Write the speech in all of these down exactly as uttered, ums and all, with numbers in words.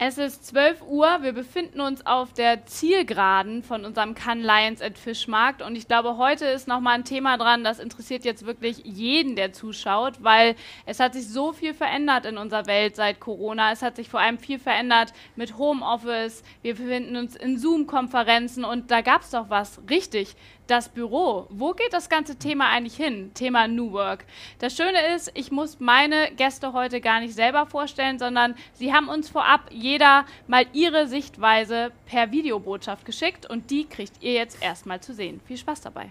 Es ist zwölf Uhr, wir befinden uns auf der Zielgeraden von unserem Cannes Lions at Fischmarkt und ich glaube, heute ist nochmal ein Thema dran, das interessiert jetzt wirklich jeden, der zuschaut, weil es hat sich so viel verändert in unserer Welt seit Corona. Es hat sich vor allem viel verändert mit Homeoffice, wir befinden uns in Zoom-Konferenzen und da gab es doch was, richtig, das Büro. Wo geht das ganze Thema eigentlich hin? Thema New Work. Das Schöne ist, ich muss meine Gäste heute gar nicht selber vorstellen, sondern sie haben uns vorab jeder mal ihre Sichtweise per Videobotschaft geschickt und die kriegt ihr jetzt erstmal zu sehen. Viel Spaß dabei.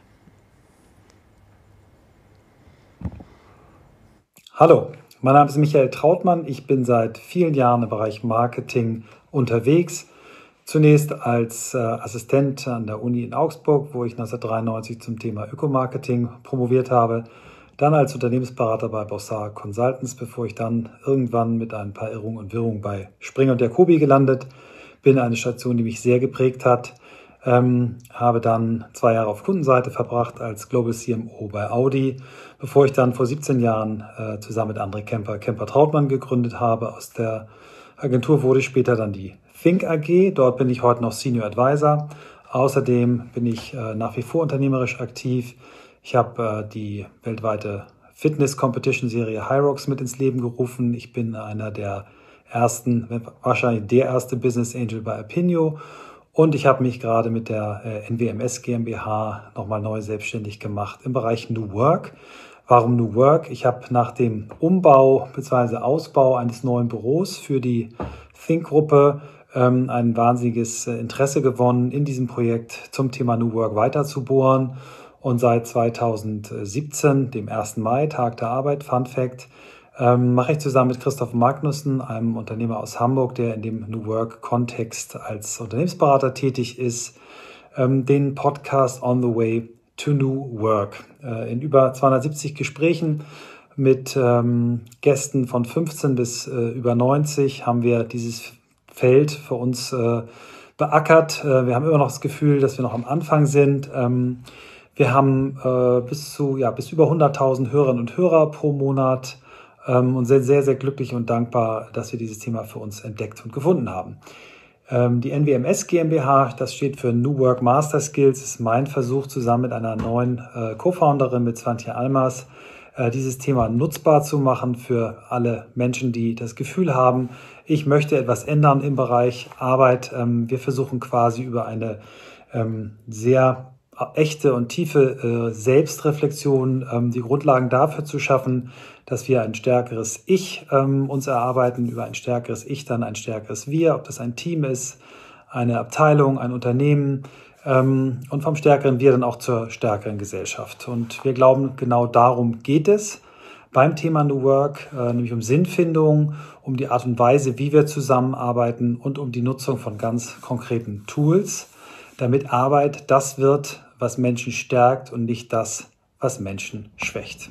Hallo, mein Name ist Michael Trautmann. Ich bin seit vielen Jahren im Bereich Marketing unterwegs. Zunächst als äh, Assistent an der Uni in Augsburg, wo ich neunzehnhundertdreiundneunzig zum Thema Ökomarketing promoviert habe. Dann als Unternehmensberater bei Bossard Consultants, bevor ich dann irgendwann mit ein paar Irrungen und Wirrungen bei Springer und Jacobi gelandet bin. Eine Station, die mich sehr geprägt hat. Ähm, habe dann zwei Jahre auf Kundenseite verbracht als Global C M O bei Audi, bevor ich dann vor siebzehn Jahren äh, zusammen mit André Kemper Kemper Trautmann gegründet habe. Aus der Agentur wurde später dann die Think A G. Dort bin ich heute noch Senior Advisor. Außerdem bin ich äh, nach wie vor unternehmerisch aktiv. Ich habe äh, die weltweite Fitness-Competition-Serie Hyrox mit ins Leben gerufen. Ich bin einer der ersten, wahrscheinlich der erste Business Angel bei Apinio. Und ich habe mich gerade mit der äh, N W M S GmbH nochmal neu selbstständig gemacht im Bereich New Work. Warum New Work? Ich habe nach dem Umbau bzw. Ausbau eines neuen Büros für die Think-Gruppe ähm, ein wahnsinniges äh, Interesse gewonnen, in diesem Projekt zum Thema New Work weiterzubohren. Und seit zweitausendsiebzehn, dem ersten Mai, Tag der Arbeit, Fun Fact, ähm, mache ich zusammen mit Christoph Magnussen, einem Unternehmer aus Hamburg, der in dem New Work-Kontext als Unternehmensberater tätig ist, ähm, den Podcast On the Way to New Work. Äh, in über zweihundertsiebzig Gesprächen mit ähm, Gästen von fünfzehn bis äh, über neunzig haben wir dieses Feld für uns äh, beackert. Äh, wir haben immer noch das Gefühl, dass wir noch am Anfang sind. Ähm, wir haben äh, bis zu ja bis über hunderttausend Hörerinnen und Hörer pro Monat ähm, und sind sehr, sehr glücklich und dankbar, dass wir dieses Thema für uns entdeckt und gefunden haben. Ähm, die N W M S GmbH, das steht für New Work Master Skills, ist mein Versuch, zusammen mit einer neuen äh, Co-Founderin, mit Swantje Almers, äh, dieses Thema nutzbar zu machen für alle Menschen, die das Gefühl haben, ich möchte etwas ändern im Bereich Arbeit. Ähm, wir versuchen quasi über eine ähm, sehr echte und tiefe äh, Selbstreflexion ähm, die Grundlagen dafür zu schaffen, dass wir ein stärkeres Ich ähm, uns erarbeiten, über ein stärkeres Ich dann ein stärkeres Wir, ob das ein Team ist, eine Abteilung, ein Unternehmen ähm, und vom stärkeren Wir dann auch zur stärkeren Gesellschaft. Und wir glauben, genau darum geht es beim Thema New Work, äh, nämlich um Sinnfindung, um die Art und Weise, wie wir zusammenarbeiten und um die Nutzung von ganz konkreten Tools, damit Arbeit das wird, was Menschen stärkt und nicht das, was Menschen schwächt.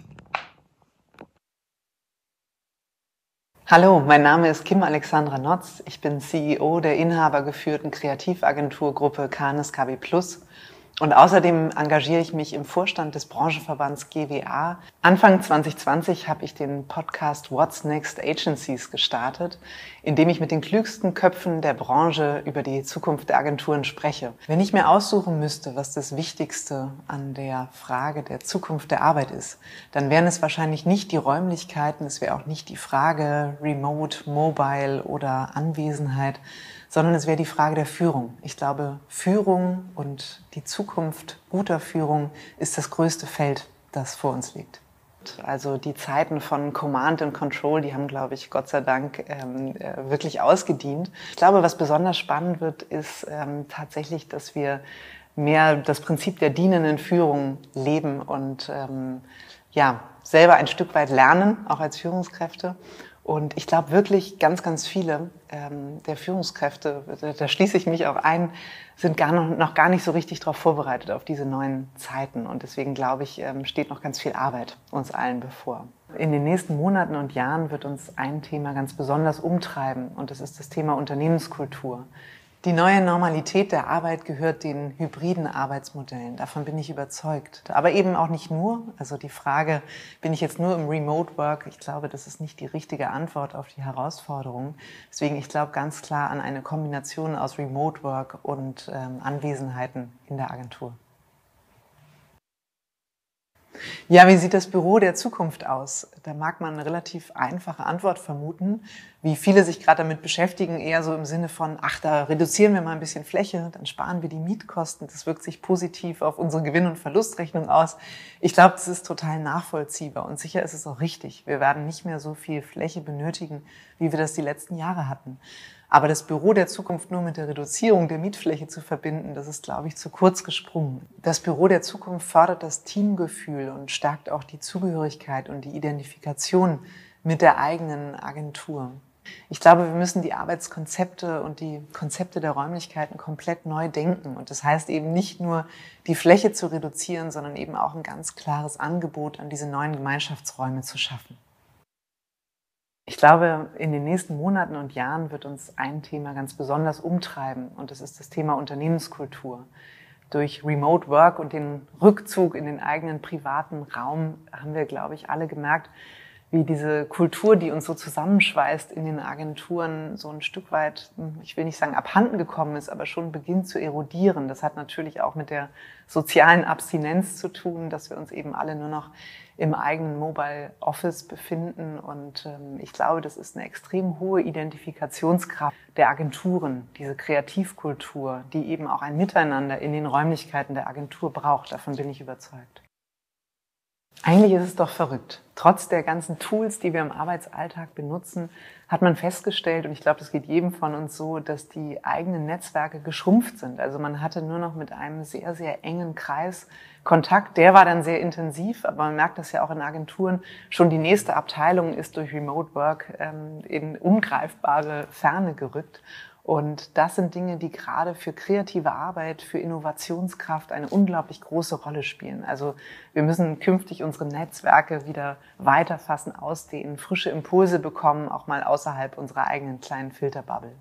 Hallo, mein Name ist Kim Alexandra Notz. Ich bin C E O der inhabergeführten Kreativagenturgruppe Canis K B Plus. Und außerdem engagiere ich mich im Vorstand des Branchenverbands G W A. Anfang zwanzig zwanzig habe ich den Podcast What's Next Agencies gestartet, in dem ich mit den klügsten Köpfen der Branche über die Zukunft der Agenturen spreche. Wenn ich mir aussuchen müsste, was das Wichtigste an der Frage der Zukunft der Arbeit ist, dann wären es wahrscheinlich nicht die Räumlichkeiten, es wäre auch nicht die Frage Remote, Mobile oder Anwesenheit, sondern es wäre die Frage der Führung. Ich glaube, Führung und die Zukunft guter Führung ist das größte Feld, das vor uns liegt. Also die Zeiten von Command and Control, die haben, glaube ich, Gott sei Dank ähm, wirklich ausgedient. Ich glaube, was besonders spannend wird, ist ähm, tatsächlich, dass wir mehr das Prinzip der dienenden Führung leben und ähm, ja, selber ein Stück weit lernen, auch als Führungskräfte. Und ich glaube wirklich, ganz, ganz viele ähm, der Führungskräfte, da, da schließe ich mich auch ein, sind gar noch, noch gar nicht so richtig darauf vorbereitet, auf diese neuen Zeiten. Und deswegen glaube ich, ähm, steht noch ganz viel Arbeit uns allen bevor. In den nächsten Monaten und Jahren wird uns ein Thema ganz besonders umtreiben. Und das ist das Thema Unternehmenskultur. Die neue Normalität der Arbeit gehört den hybriden Arbeitsmodellen. Davon bin ich überzeugt. Aber eben auch nicht nur. Also die Frage, bin ich jetzt nur im Remote Work? Ich glaube, das ist nicht die richtige Antwort auf die Herausforderung. Deswegen, ich glaube ganz klar an eine Kombination aus Remote Work und ähm, Anwesenheiten in der Agentur. Ja, wie sieht das Büro der Zukunft aus? Da mag man eine relativ einfache Antwort vermuten, wie viele sich gerade damit beschäftigen, eher so im Sinne von, ach, da reduzieren wir mal ein bisschen Fläche, dann sparen wir die Mietkosten, das wirkt sich positiv auf unsere Gewinn- und Verlustrechnung aus. Ich glaube, das ist total nachvollziehbar und sicher ist es auch richtig. Wir werden nicht mehr so viel Fläche benötigen, wie wir das die letzten Jahre hatten. Aber das Büro der Zukunft nur mit der Reduzierung der Mietfläche zu verbinden, das ist, glaube ich, zu kurz gesprungen. Das Büro der Zukunft fördert das Teamgefühl und stärkt auch die Zugehörigkeit und die Identifikation mit der eigenen Agentur. Ich glaube, wir müssen die Arbeitskonzepte und die Konzepte der Räumlichkeiten komplett neu denken. Und das heißt eben nicht nur, die Fläche zu reduzieren, sondern eben auch ein ganz klares Angebot an diese neuen Gemeinschaftsräume zu schaffen. Ich glaube, in den nächsten Monaten und Jahren wird uns ein Thema ganz besonders umtreiben und das ist das Thema Unternehmenskultur. Durch Remote Work und den Rückzug in den eigenen privaten Raum haben wir, glaube ich, alle gemerkt, wie diese Kultur, die uns so zusammenschweißt in den Agenturen, so ein Stück weit, ich will nicht sagen abhanden gekommen ist, aber schon beginnt zu erodieren. Das hat natürlich auch mit der sozialen Abstinenz zu tun, dass wir uns eben alle nur noch im eigenen Mobile Office befinden. Und ähm, ich glaube, das ist eine extrem hohe Identifikationskraft der Agenturen, diese Kreativkultur, die eben auch ein Miteinander in den Räumlichkeiten der Agentur braucht. Davon bin ich überzeugt. Eigentlich ist es doch verrückt. Trotz der ganzen Tools, die wir im Arbeitsalltag benutzen, hat man festgestellt, und ich glaube, das geht jedem von uns so, dass die eigenen Netzwerke geschrumpft sind. Also man hatte nur noch mit einem sehr, sehr engen Kreis Kontakt. Der war dann sehr intensiv, aber man merkt das ja auch in Agenturen. Schon die nächste Abteilung ist durch Remote Work ähm, in ungreifbare Ferne gerückt. Und das sind Dinge, die gerade für kreative Arbeit, für Innovationskraft eine unglaublich große Rolle spielen. Also wir müssen künftig unsere Netzwerke wieder weiterfassen, ausdehnen, frische Impulse bekommen, auch mal außerhalb unserer eigenen kleinen Filterbubble.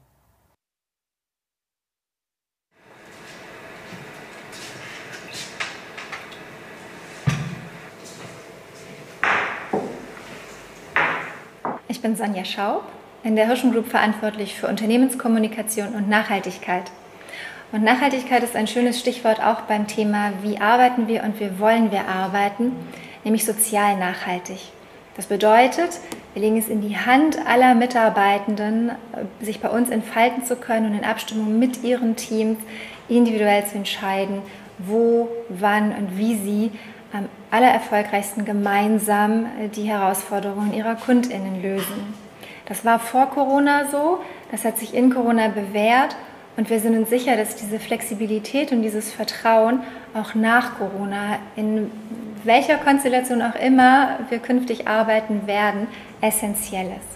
Ich bin Sonja Schaub, in der Hirschen Group verantwortlich für Unternehmenskommunikation und Nachhaltigkeit. Und Nachhaltigkeit ist ein schönes Stichwort auch beim Thema, wie arbeiten wir und wie wollen wir arbeiten, nämlich sozial nachhaltig. Das bedeutet, wir legen es in die Hand aller Mitarbeitenden, sich bei uns entfalten zu können und in Abstimmung mit ihren Teams individuell zu entscheiden, wo, wann und wie sie am allererfolgreichsten gemeinsam die Herausforderungen ihrer KundInnen lösen. Das war vor Corona so, das hat sich in Corona bewährt und wir sind uns sicher, dass diese Flexibilität und dieses Vertrauen auch nach Corona, in welcher Konstellation auch immer wir künftig arbeiten werden, essentiell ist.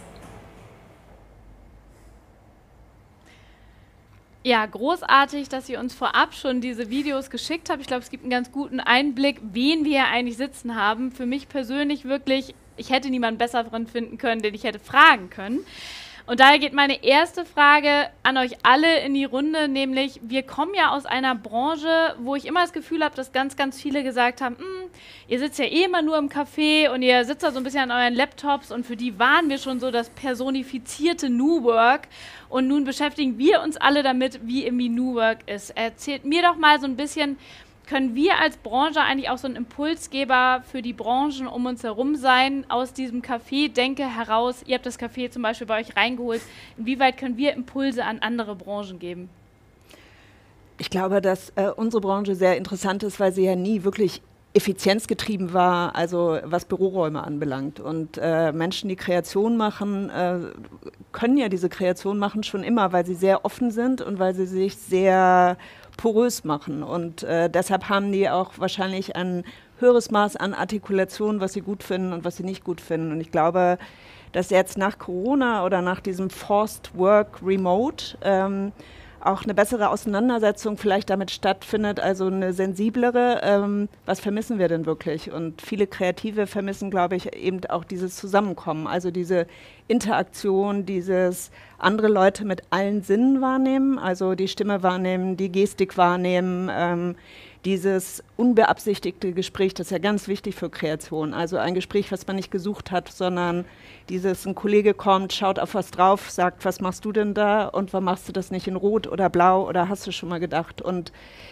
Ja, großartig, dass ihr uns vorab schon diese Videos geschickt habt. Ich glaube, es gibt einen ganz guten Einblick, wen wir hier eigentlich sitzen haben. Für mich persönlich wirklich, ich hätte niemanden besseren finden können, den ich hätte fragen können. Und daher geht meine erste Frage an euch alle in die Runde, nämlich wir kommen ja aus einer Branche, wo ich immer das Gefühl habe, dass ganz, ganz viele gesagt haben, ihr sitzt ja eh immer nur im Café und ihr sitzt da so ein bisschen an euren Laptops und für die waren wir schon so das personifizierte New Work und nun beschäftigen wir uns alle damit, wie irgendwie New Work ist. Erzählt mir doch mal so ein bisschen, können wir als Branche eigentlich auch so ein Impulsgeber für die Branchen um uns herum sein, aus diesem Café-Denke heraus? Ihr habt das Café zum Beispiel bei euch reingeholt. Inwieweit können wir Impulse an andere Branchen geben? Ich glaube, dass äh, unsere Branche sehr interessant ist, weil sie ja nie wirklich effizienzgetrieben war, also was Büroräume anbelangt. Und äh, Menschen, die Kreation machen, äh, können ja diese Kreation machen schon immer, weil sie sehr offen sind und weil sie sich sehr porös machen. Und äh, deshalb haben die auch wahrscheinlich ein höheres Maß an Artikulation, was sie gut finden und was sie nicht gut finden. Und ich glaube, dass jetzt nach Corona oder nach diesem Forced Work Remote ähm, auch eine bessere Auseinandersetzung vielleicht damit stattfindet, also eine sensiblere, ähm, was vermissen wir denn wirklich? Und viele Kreative vermissen, glaube ich, eben auch dieses Zusammenkommen, also diese Interaktion, dieses andere Leute mit allen Sinnen wahrnehmen, also die Stimme wahrnehmen, die Gestik wahrnehmen, ähm, dieses unbeabsichtigte Gespräch, das ist ja ganz wichtig für Kreation. Also ein Gespräch, was man nicht gesucht hat, sondern dieses, ein Kollege kommt, schaut auf was drauf, sagt, was machst du denn da und warum machst du das nicht in Rot oder Blau oder hast du schon mal gedacht? Und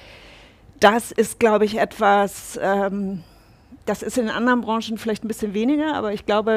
das ist, glaube ich, etwas, ähm, das ist in anderen Branchen vielleicht ein bisschen weniger, aber ich glaube,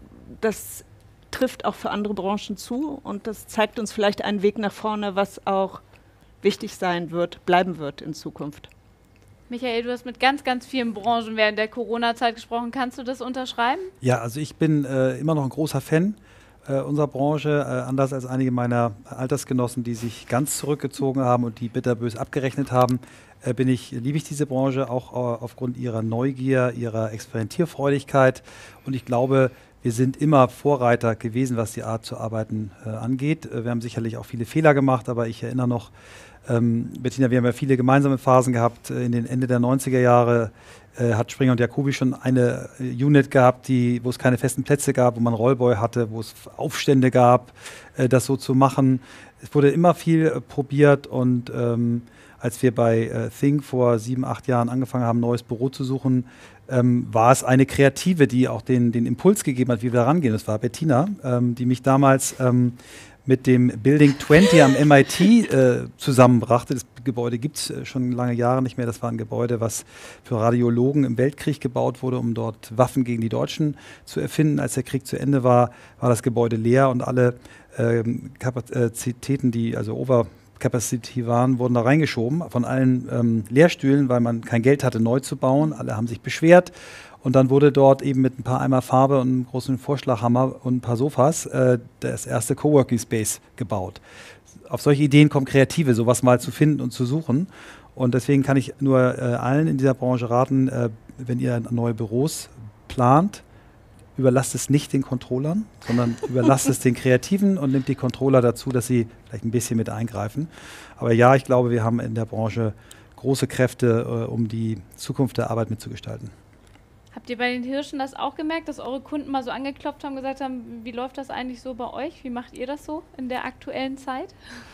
das trifft auch für andere Branchen zu und das zeigt uns vielleicht einen Weg nach vorne, was auch wichtig sein wird, bleiben wird in Zukunft. Michael, du hast mit ganz, ganz vielen Branchen während der Corona-Zeit gesprochen. Kannst du das unterschreiben? Ja, also ich bin äh, immer noch ein großer Fan äh, unserer Branche, äh, anders als einige meiner Altersgenossen, die sich ganz zurückgezogen haben und die bitterbös abgerechnet haben, äh, bin ich, liebe ich diese Branche auch äh, aufgrund ihrer Neugier, ihrer Experimentierfreudigkeit. Und ich glaube, wir sind immer Vorreiter gewesen, was die Art zu arbeiten äh, angeht. Äh, wir haben sicherlich auch viele Fehler gemacht, aber ich erinnere noch, Ähm, Bettina, wir haben ja viele gemeinsame Phasen gehabt. In den Ende der neunziger Jahre äh, hat Springer und Jacobi schon eine äh, Unit gehabt, die, wo es keine festen Plätze gab, wo man Rollboy hatte, wo es Aufstände gab, äh, das so zu machen. Es wurde immer viel äh, probiert und ähm, als wir bei äh, Think vor sieben, acht Jahren angefangen haben, ein neues Büro zu suchen, ähm, war es eine Kreative, die auch den, den Impuls gegeben hat, wie wir da rangehen. Das war Bettina, ähm, die mich damals ähm, mit dem Building zwanzig am M I T äh, zusammenbrachte. Das Gebäude gibt es äh, schon lange Jahre nicht mehr. Das war ein Gebäude, was für Radiologen im Weltkrieg gebaut wurde, um dort Waffen gegen die Deutschen zu erfinden. Als der Krieg zu Ende war, war das Gebäude leer und alle ähm, Kapazitäten, die also Overcapacity waren, wurden da reingeschoben von allen ähm, Lehrstühlen, weil man kein Geld hatte, neu zu bauen. Alle haben sich beschwert. Und dann wurde dort eben mit ein paar Eimer Farbe und einem großen Vorschlaghammer und ein paar Sofas äh, das erste Coworking Space gebaut. Auf solche Ideen kommen Kreative, sowas mal zu finden und zu suchen. Und deswegen kann ich nur äh, allen in dieser Branche raten, äh, wenn ihr neue Büros plant, überlasst es nicht den Controllern, sondern überlasst es den Kreativen und nimmt die Controller dazu, dass sie vielleicht ein bisschen mit eingreifen. Aber ja, ich glaube, wir haben in der Branche große Kräfte, äh, um die Zukunft der Arbeit mitzugestalten. Habt ihr bei den Hirschen das auch gemerkt, dass eure Kunden mal so angeklopft haben, gesagt haben, wie läuft das eigentlich so bei euch? Wie macht ihr das so in der aktuellen Zeit?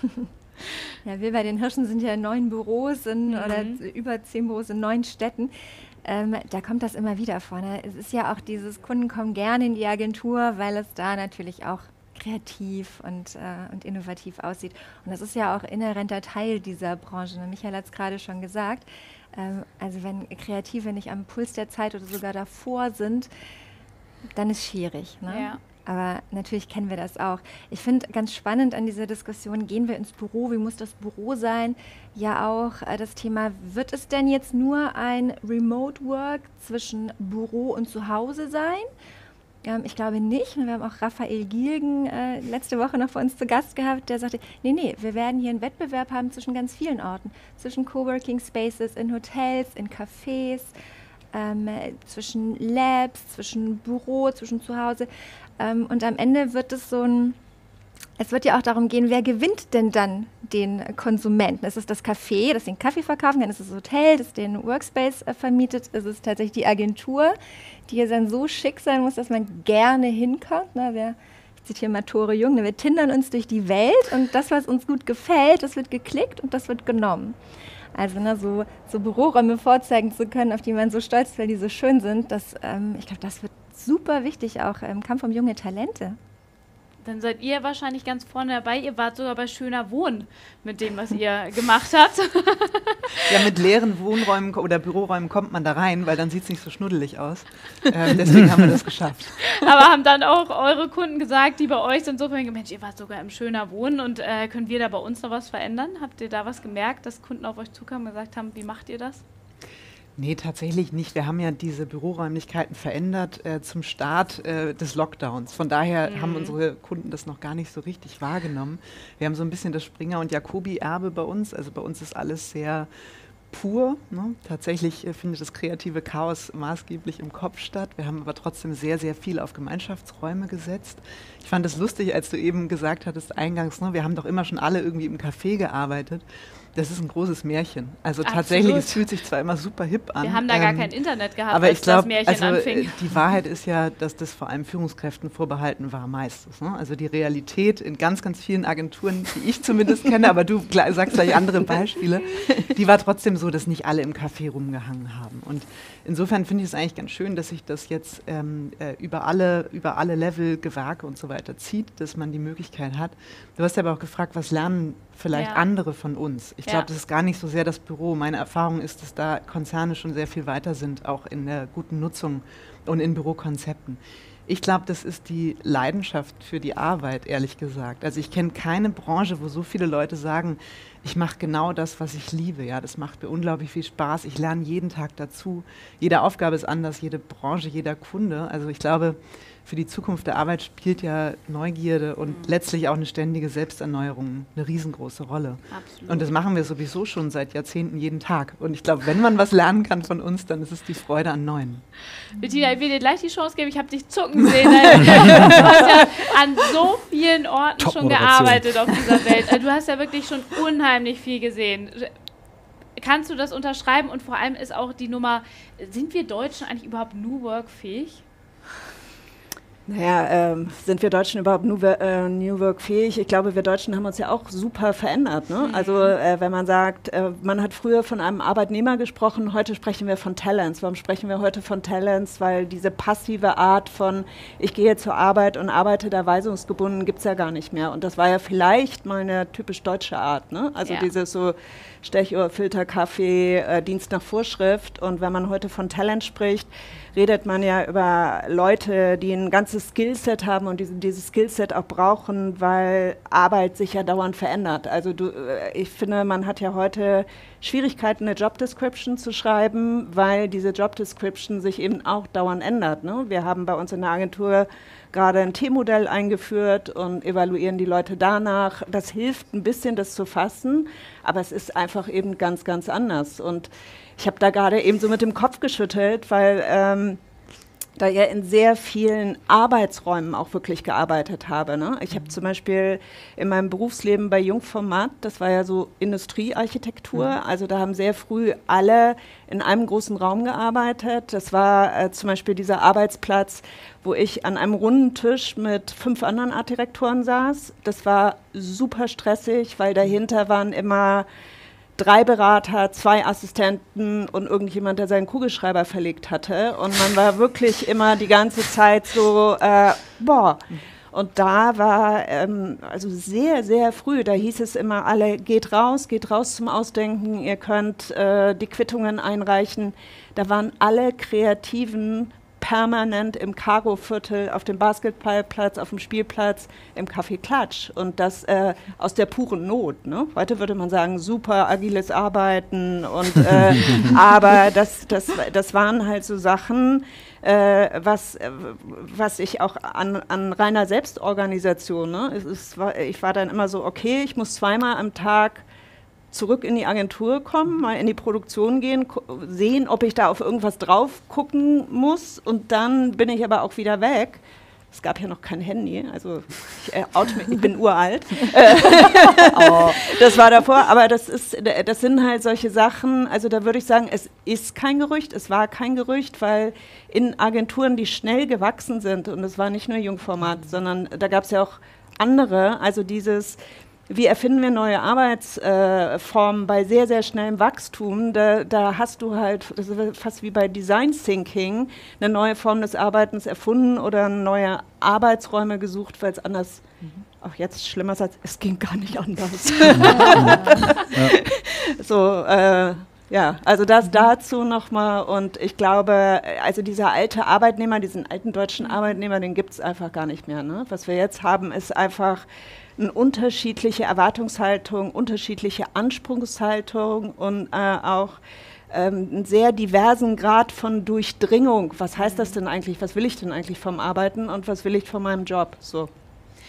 Ja, wir bei den Hirschen sind ja in neun Büros in, mhm. oder über zehn Büros in neun Städten. Ähm, da kommt das immer wieder vor. Ne? Es ist ja auch dieses, Kunden kommen gerne in die Agentur, weil es da natürlich auch kreativ und, äh, und innovativ aussieht. Und das ist ja auch inhärenter Teil dieser Branche. Ne? Michael hat es gerade schon gesagt. Ähm, also wenn Kreative nicht am Puls der Zeit oder sogar davor sind, dann ist es schwierig. Ne? Ja. Aber natürlich kennen wir das auch. Ich finde ganz spannend an dieser Diskussion, gehen wir ins Büro, wie muss das Büro sein? Ja auch äh, das Thema, wird es denn jetzt nur ein Remote Work zwischen Büro und Zuhause sein? Ähm, ich glaube nicht. Wir haben auch Raphael Giergen äh, letzte Woche noch bei uns zu Gast gehabt, der sagte, nee, nee, wir werden hier einen Wettbewerb haben zwischen ganz vielen Orten. Zwischen Coworking Spaces, in Hotels, in Cafés, ähm, zwischen Labs, zwischen Büro, zwischen Zuhause. Ähm, und am Ende wird es so ein, es wird ja auch darum gehen, wer gewinnt denn dann den Konsumenten? Ist es das Café, das den Kaffee verkaufen kann? Ist es das Hotel, das den Workspace äh, vermietet? Ist es tatsächlich die Agentur, die ja dann so schick sein muss, dass man gerne hinkommt? Ne? Wir, ich zitiere mal Tore Jung, ne? Wir tindern uns durch die Welt und das, was uns gut gefällt, das wird geklickt und das wird genommen. Also ne, so, so Büroräume vorzeigen zu können, auf die man so stolz ist, weil die so schön sind, das, ähm, ich glaube, das wird super wichtig auch im Kampf um junge Talente. Dann seid ihr wahrscheinlich ganz vorne dabei. Ihr wart sogar bei Schöner Wohnen mit dem, was ihr gemacht habt. Ja, mit leeren Wohnräumen oder Büroräumen kommt man da rein, weil dann sieht es nicht so schnuddelig aus. Ähm, deswegen haben wir das geschafft. Aber haben dann auch eure Kunden gesagt, die bei euch sind, so Mensch, ihr wart sogar im Schöner Wohnen und äh, können wir da bei uns noch was verändern? Habt ihr da was gemerkt, dass Kunden auf euch zukamen und gesagt haben, wie macht ihr das? Nee, tatsächlich nicht. Wir haben ja diese Büroräumlichkeiten verändert äh, zum Start äh, des Lockdowns. Von daher mhm. haben unsere Kunden das noch gar nicht so richtig wahrgenommen. Wir haben so ein bisschen das Springer- und Jacobi-Erbe bei uns. Also bei uns ist alles sehr pur. Ne? Tatsächlich äh, findet das kreative Chaos maßgeblich im Kopf statt. Wir haben aber trotzdem sehr, sehr viel auf Gemeinschaftsräume gesetzt. Ich fand es lustig, als du eben gesagt hattest, eingangs, ne, wir haben doch immer schon alle irgendwie im Café gearbeitet. Das ist ein großes Märchen. Also Absolut. Tatsächlich, es fühlt sich zwar immer super hip an. Wir haben da ähm, gar kein Internet gehabt, aber als ich glaub, das Märchen also, anfing. Die Wahrheit ist ja, dass das vor allem Führungskräften vorbehalten war meistens. Ne? Also die Realität in ganz, ganz vielen Agenturen, die ich zumindest kenne, aber du sagst gleich andere Beispiele, die war trotzdem so, dass nicht alle im Café rumgehangen haben. Und insofern finde ich es eigentlich ganz schön, dass sich das jetzt ähm, äh, über, alle, über alle Level, Gewerke und so weiter zieht, dass man die Möglichkeit hat. Du hast aber auch gefragt, was lernen vielleicht ja. andere von uns. Ich glaube, ja. das ist gar nicht so sehr das Büro. Meine Erfahrung ist, dass da Konzerne schon sehr viel weiter sind, auch in der guten Nutzung und in Bürokonzepten. Ich glaube, das ist die Leidenschaft für die Arbeit, ehrlich gesagt. Also ich kenne keine Branche, wo so viele Leute sagen, ich mache genau das, was ich liebe. Ja, das macht mir unglaublich viel Spaß. Ich lerne jeden Tag dazu. Jede Aufgabe ist anders, jede Branche, jeder Kunde. Also ich glaube, für die Zukunft der Arbeit spielt ja Neugierde und mhm. letztlich auch eine ständige Selbsterneuerung eine riesengroße Rolle. Absolut. Und das machen wir sowieso schon seit Jahrzehnten jeden Tag. Und ich glaube, wenn man was lernen kann von uns, dann ist es die Freude an Neuem. Bettina, ich will dir gleich die Chance geben. Ich habe dich zucken sehen. Du hast ja an so vielen Orten schon gearbeitet auf dieser Welt. Du hast ja wirklich schon unheimlich viel gesehen. Kannst du das unterschreiben? Und vor allem ist auch die Nummer, sind wir Deutschen eigentlich überhaupt New Work fähig? Naja, ähm, sind wir Deutschen überhaupt New, äh, New Work fähig? Ich glaube, wir Deutschen haben uns ja auch super verändert. Ne? Mhm. Also äh, wenn man sagt, äh, man hat früher von einem Arbeitnehmer gesprochen, heute sprechen wir von Talents. Warum sprechen wir heute von Talents? Weil diese passive Art von, ich gehe zur Arbeit und arbeite da weisungsgebunden, gibt es ja gar nicht mehr. Und das war ja vielleicht mal eine typisch deutsche Art. Ne? Also ja. dieses so Stechuhr, Filterkaffee, äh, Dienst nach Vorschrift. Und wenn man heute von Talent spricht, redet man ja über Leute, die ein ganzes Skillset haben und diese, dieses Skillset auch brauchen, weil Arbeit sich ja dauernd verändert. Also du, ich finde, man hat ja heute Schwierigkeiten, eine Job Description zu schreiben, weil diese Job Description sich eben auch dauernd ändert. Ne? Wir haben bei uns in der Agentur gerade ein T-Modell eingeführt und evaluieren die Leute danach. Das hilft ein bisschen, das zu fassen, aber es ist einfach eben ganz, ganz anders. Und ich habe da gerade eben so mit dem Kopf geschüttelt, weil ähm, da ja in sehr vielen Arbeitsräumen auch wirklich gearbeitet habe. Ne? Ich habe zum Beispiel in meinem Berufsleben bei Jungformat, das war ja so Industriearchitektur, mhm. also da haben sehr früh alle in einem großen Raum gearbeitet. Das war äh, zum Beispiel dieser Arbeitsplatz, wo ich an einem runden Tisch mit fünf anderen Artdirektoren saß. Das war super stressig, weil dahinter waren immer drei Berater, zwei Assistenten und irgendjemand, der seinen Kugelschreiber verlegt hatte. Und man war wirklich immer die ganze Zeit so, äh, boah. Und da war, ähm, also sehr, sehr früh, da hieß es immer alle, geht raus, geht raus zum Ausdenken, ihr könnt äh, die Quittungen einreichen. Da waren alle Kreativen permanent im Cargo-Viertel, auf dem Basketballplatz, auf dem Spielplatz, im Café Klatsch. Und das äh, aus der puren Not. Ne? Heute würde man sagen, super agiles Arbeiten. Und, äh, aber das, das, das waren halt so Sachen, äh, was, äh, was ich auch an, an reiner Selbstorganisation, ne? es, es war, ich war dann immer so, okay, ich muss zweimal am Tag zurück in die Agentur kommen, mal in die Produktion gehen, sehen, ob ich da auf irgendwas drauf gucken muss und dann bin ich aber auch wieder weg. Es gab ja noch kein Handy, also ich, äh, out, ich bin uralt. oh. Das war davor, aber das, ist, das sind halt solche Sachen, also da würde ich sagen, es ist kein Gerücht, es war kein Gerücht, weil in Agenturen, die schnell gewachsen sind, und es war nicht nur Jungformat, sondern da gab es ja auch andere, also dieses wie erfinden wir neue Arbeitsformen äh, bei sehr, sehr schnellem Wachstum? Da, da hast du halt, das ist fast wie bei Design Thinking, eine neue Form des Arbeitens erfunden oder neue Arbeitsräume gesucht, weil es anders, mhm. auch jetzt schlimmer als, es ging gar nicht anders. so, äh, ja, also das dazu nochmal und ich glaube, also dieser alte Arbeitnehmer, diesen alten deutschen Arbeitnehmer, den gibt es einfach gar nicht mehr. Ne? Was wir jetzt haben, ist einfach eine unterschiedliche Erwartungshaltung, unterschiedliche Anspruchshaltung und äh, auch ähm, einen sehr diversen Grad von Durchdringung. Was heißt das denn eigentlich? Was will ich denn eigentlich vom Arbeiten und was will ich von meinem Job? So.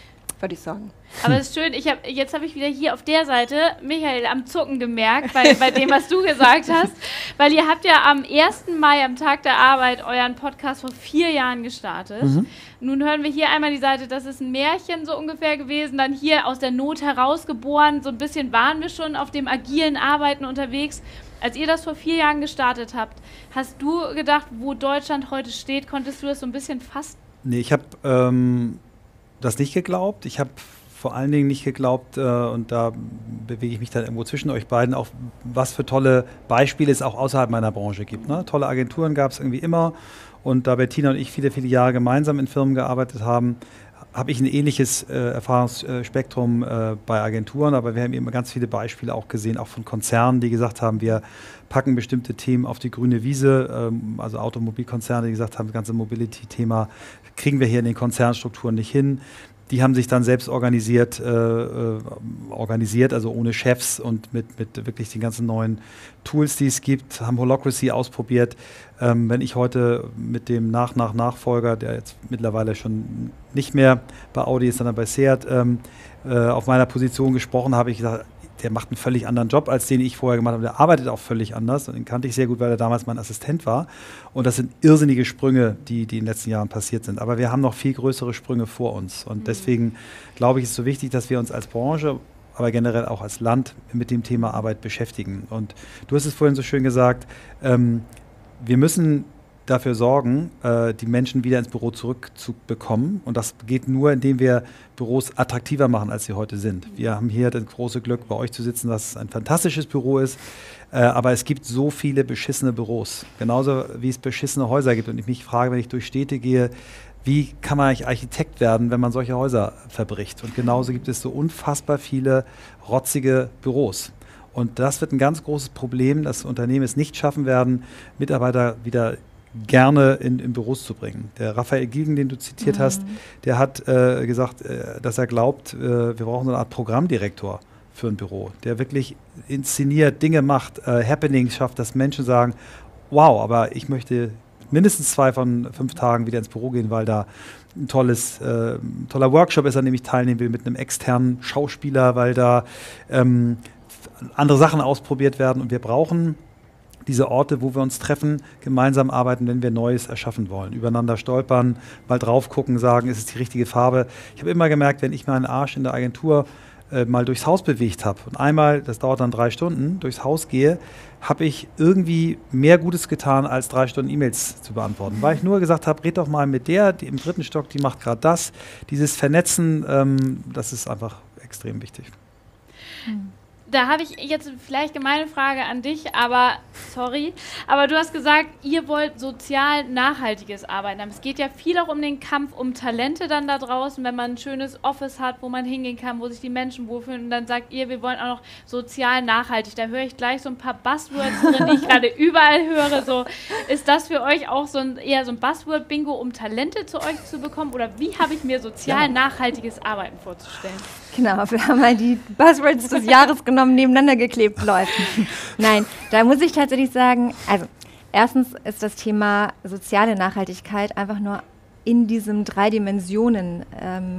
würde ich sagen. Aber es ist schön, ich hab, jetzt habe ich wieder hier auf der Seite Michael am Zucken gemerkt, bei, bei dem, was du gesagt hast, weil ihr habt ja am ersten Mai, am Tag der Arbeit, euren Podcast vor vier Jahren gestartet. Mhm. Nun hören wir hier einmal die Seite, das ist ein Märchen so ungefähr gewesen, dann hier aus der Not herausgeboren, so ein bisschen waren wir schon auf dem agilen Arbeiten unterwegs. Als ihr das vor vier Jahren gestartet habt, hast du gedacht, wo Deutschland heute steht, konntest du das so ein bisschen fassen? Nee, ich habe ähm, das nicht geglaubt. Ich habe vor allen Dingen nicht geglaubt, äh, und da bewege ich mich dann irgendwo zwischen euch beiden, auch was für tolle Beispiele es auch außerhalb meiner Branche gibt. Ne? Tolle Agenturen gab es irgendwie immer. Und da Bettina und ich viele, viele Jahre gemeinsam in Firmen gearbeitet haben, habe ich ein ähnliches äh, Erfahrungsspektrum äh, bei Agenturen, aber wir haben eben ganz viele Beispiele auch gesehen, auch von Konzernen, die gesagt haben, wir packen bestimmte Themen auf die grüne Wiese, ähm, also Automobilkonzerne, die gesagt haben, das ganze Mobility-Thema kriegen wir hier in den Konzernstrukturen nicht hin. Die haben sich dann selbst organisiert, äh, äh, organisiert, also ohne Chefs und mit, mit wirklich den ganzen neuen Tools, die es gibt, haben Holacracy ausprobiert. Ähm, wenn ich heute mit dem Nach-Nach-Nachfolger, der jetzt mittlerweile schon nicht mehr bei Audi ist, sondern bei Seat, ähm, äh, auf meiner Position gesprochen habe, ich gesagt, der macht einen völlig anderen Job, als den ich vorher gemacht habe. Der arbeitet auch völlig anders und den kannte ich sehr gut, weil er damals mein Assistent war. Und das sind irrsinnige Sprünge, die, die in den letzten Jahren passiert sind. Aber wir haben noch viel größere Sprünge vor uns. Und mhm. deswegen glaube ich, ist es so wichtig, dass wir uns als Branche, aber generell auch als Land mit dem Thema Arbeit beschäftigen. Und du hast es vorhin so schön gesagt, ähm, wir müssen dafür sorgen, äh, die Menschen wieder ins Büro zurückzubekommen. Und das geht nur, indem wir Büros attraktiver machen, als sie heute sind. Wir haben hier das große Glück, bei euch zu sitzen, dass es ein fantastisches Büro ist. Äh, aber es gibt so viele beschissene Büros. Genauso wie es beschissene Häuser gibt. Und ich mich frage, wenn ich durch Städte gehe, wie kann man eigentlich Architekt werden, wenn man solche Häuser verbricht? Und genauso gibt es so unfassbar viele rotzige Büros. Und das wird ein ganz großes Problem, dass Unternehmen es nicht schaffen werden, Mitarbeiter wieder gerne in, in Büros zu bringen. Der Raphael Gilgen, den du zitiert mhm. hast, der hat äh, gesagt, äh, dass er glaubt, äh, wir brauchen so eine Art Programmdirektor für ein Büro, der wirklich inszeniert, Dinge macht, äh, Happenings schafft, dass Menschen sagen, wow, aber ich möchte mindestens zwei von fünf Tagen wieder ins Büro gehen, weil da ein tolles, äh, toller Workshop ist, an dem ich teilnehmen will, mit einem externen Schauspieler, weil da ähm, andere Sachen ausprobiert werden. Und wir brauchen diese Orte, wo wir uns treffen, gemeinsam arbeiten, wenn wir Neues erschaffen wollen. Übereinander stolpern, mal drauf gucken, sagen, ist es die richtige Farbe. Ich habe immer gemerkt, wenn ich meinen Arsch in der Agentur äh, mal durchs Haus bewegt habe und einmal, das dauert dann drei Stunden, durchs Haus gehe, habe ich irgendwie mehr Gutes getan, als drei Stunden E-Mails zu beantworten. Weil ich nur gesagt habe, red doch mal mit der, die im dritten Stock, die macht gerade das. Dieses Vernetzen, ähm, das ist einfach extrem wichtig. Hm. Da habe ich jetzt vielleicht gemeine Frage an dich, aber sorry, aber du hast gesagt, ihr wollt sozial nachhaltiges Arbeiten haben. Es geht ja viel auch um den Kampf um Talente dann da draußen, wenn man ein schönes Office hat, wo man hingehen kann, wo sich die Menschen wohlfühlen und dann sagt ihr, wir wollen auch noch sozial nachhaltig. Da höre ich gleich so ein paar Buzzwords drin, die ich gerade überall höre. So, ist das für euch auch so ein, eher so ein Buzzword-Bingo, um Talente zu euch zu bekommen? Oder wie habe ich mir sozial nachhaltiges Arbeiten vorzustellen? Genau, wir haben mal die Buzzwords des Jahres genommen, nebeneinander geklebt, läuft. Nein, da muss ich tatsächlich sagen, also erstens ist das Thema soziale Nachhaltigkeit einfach nur in diesem drei Dimensionen ähm,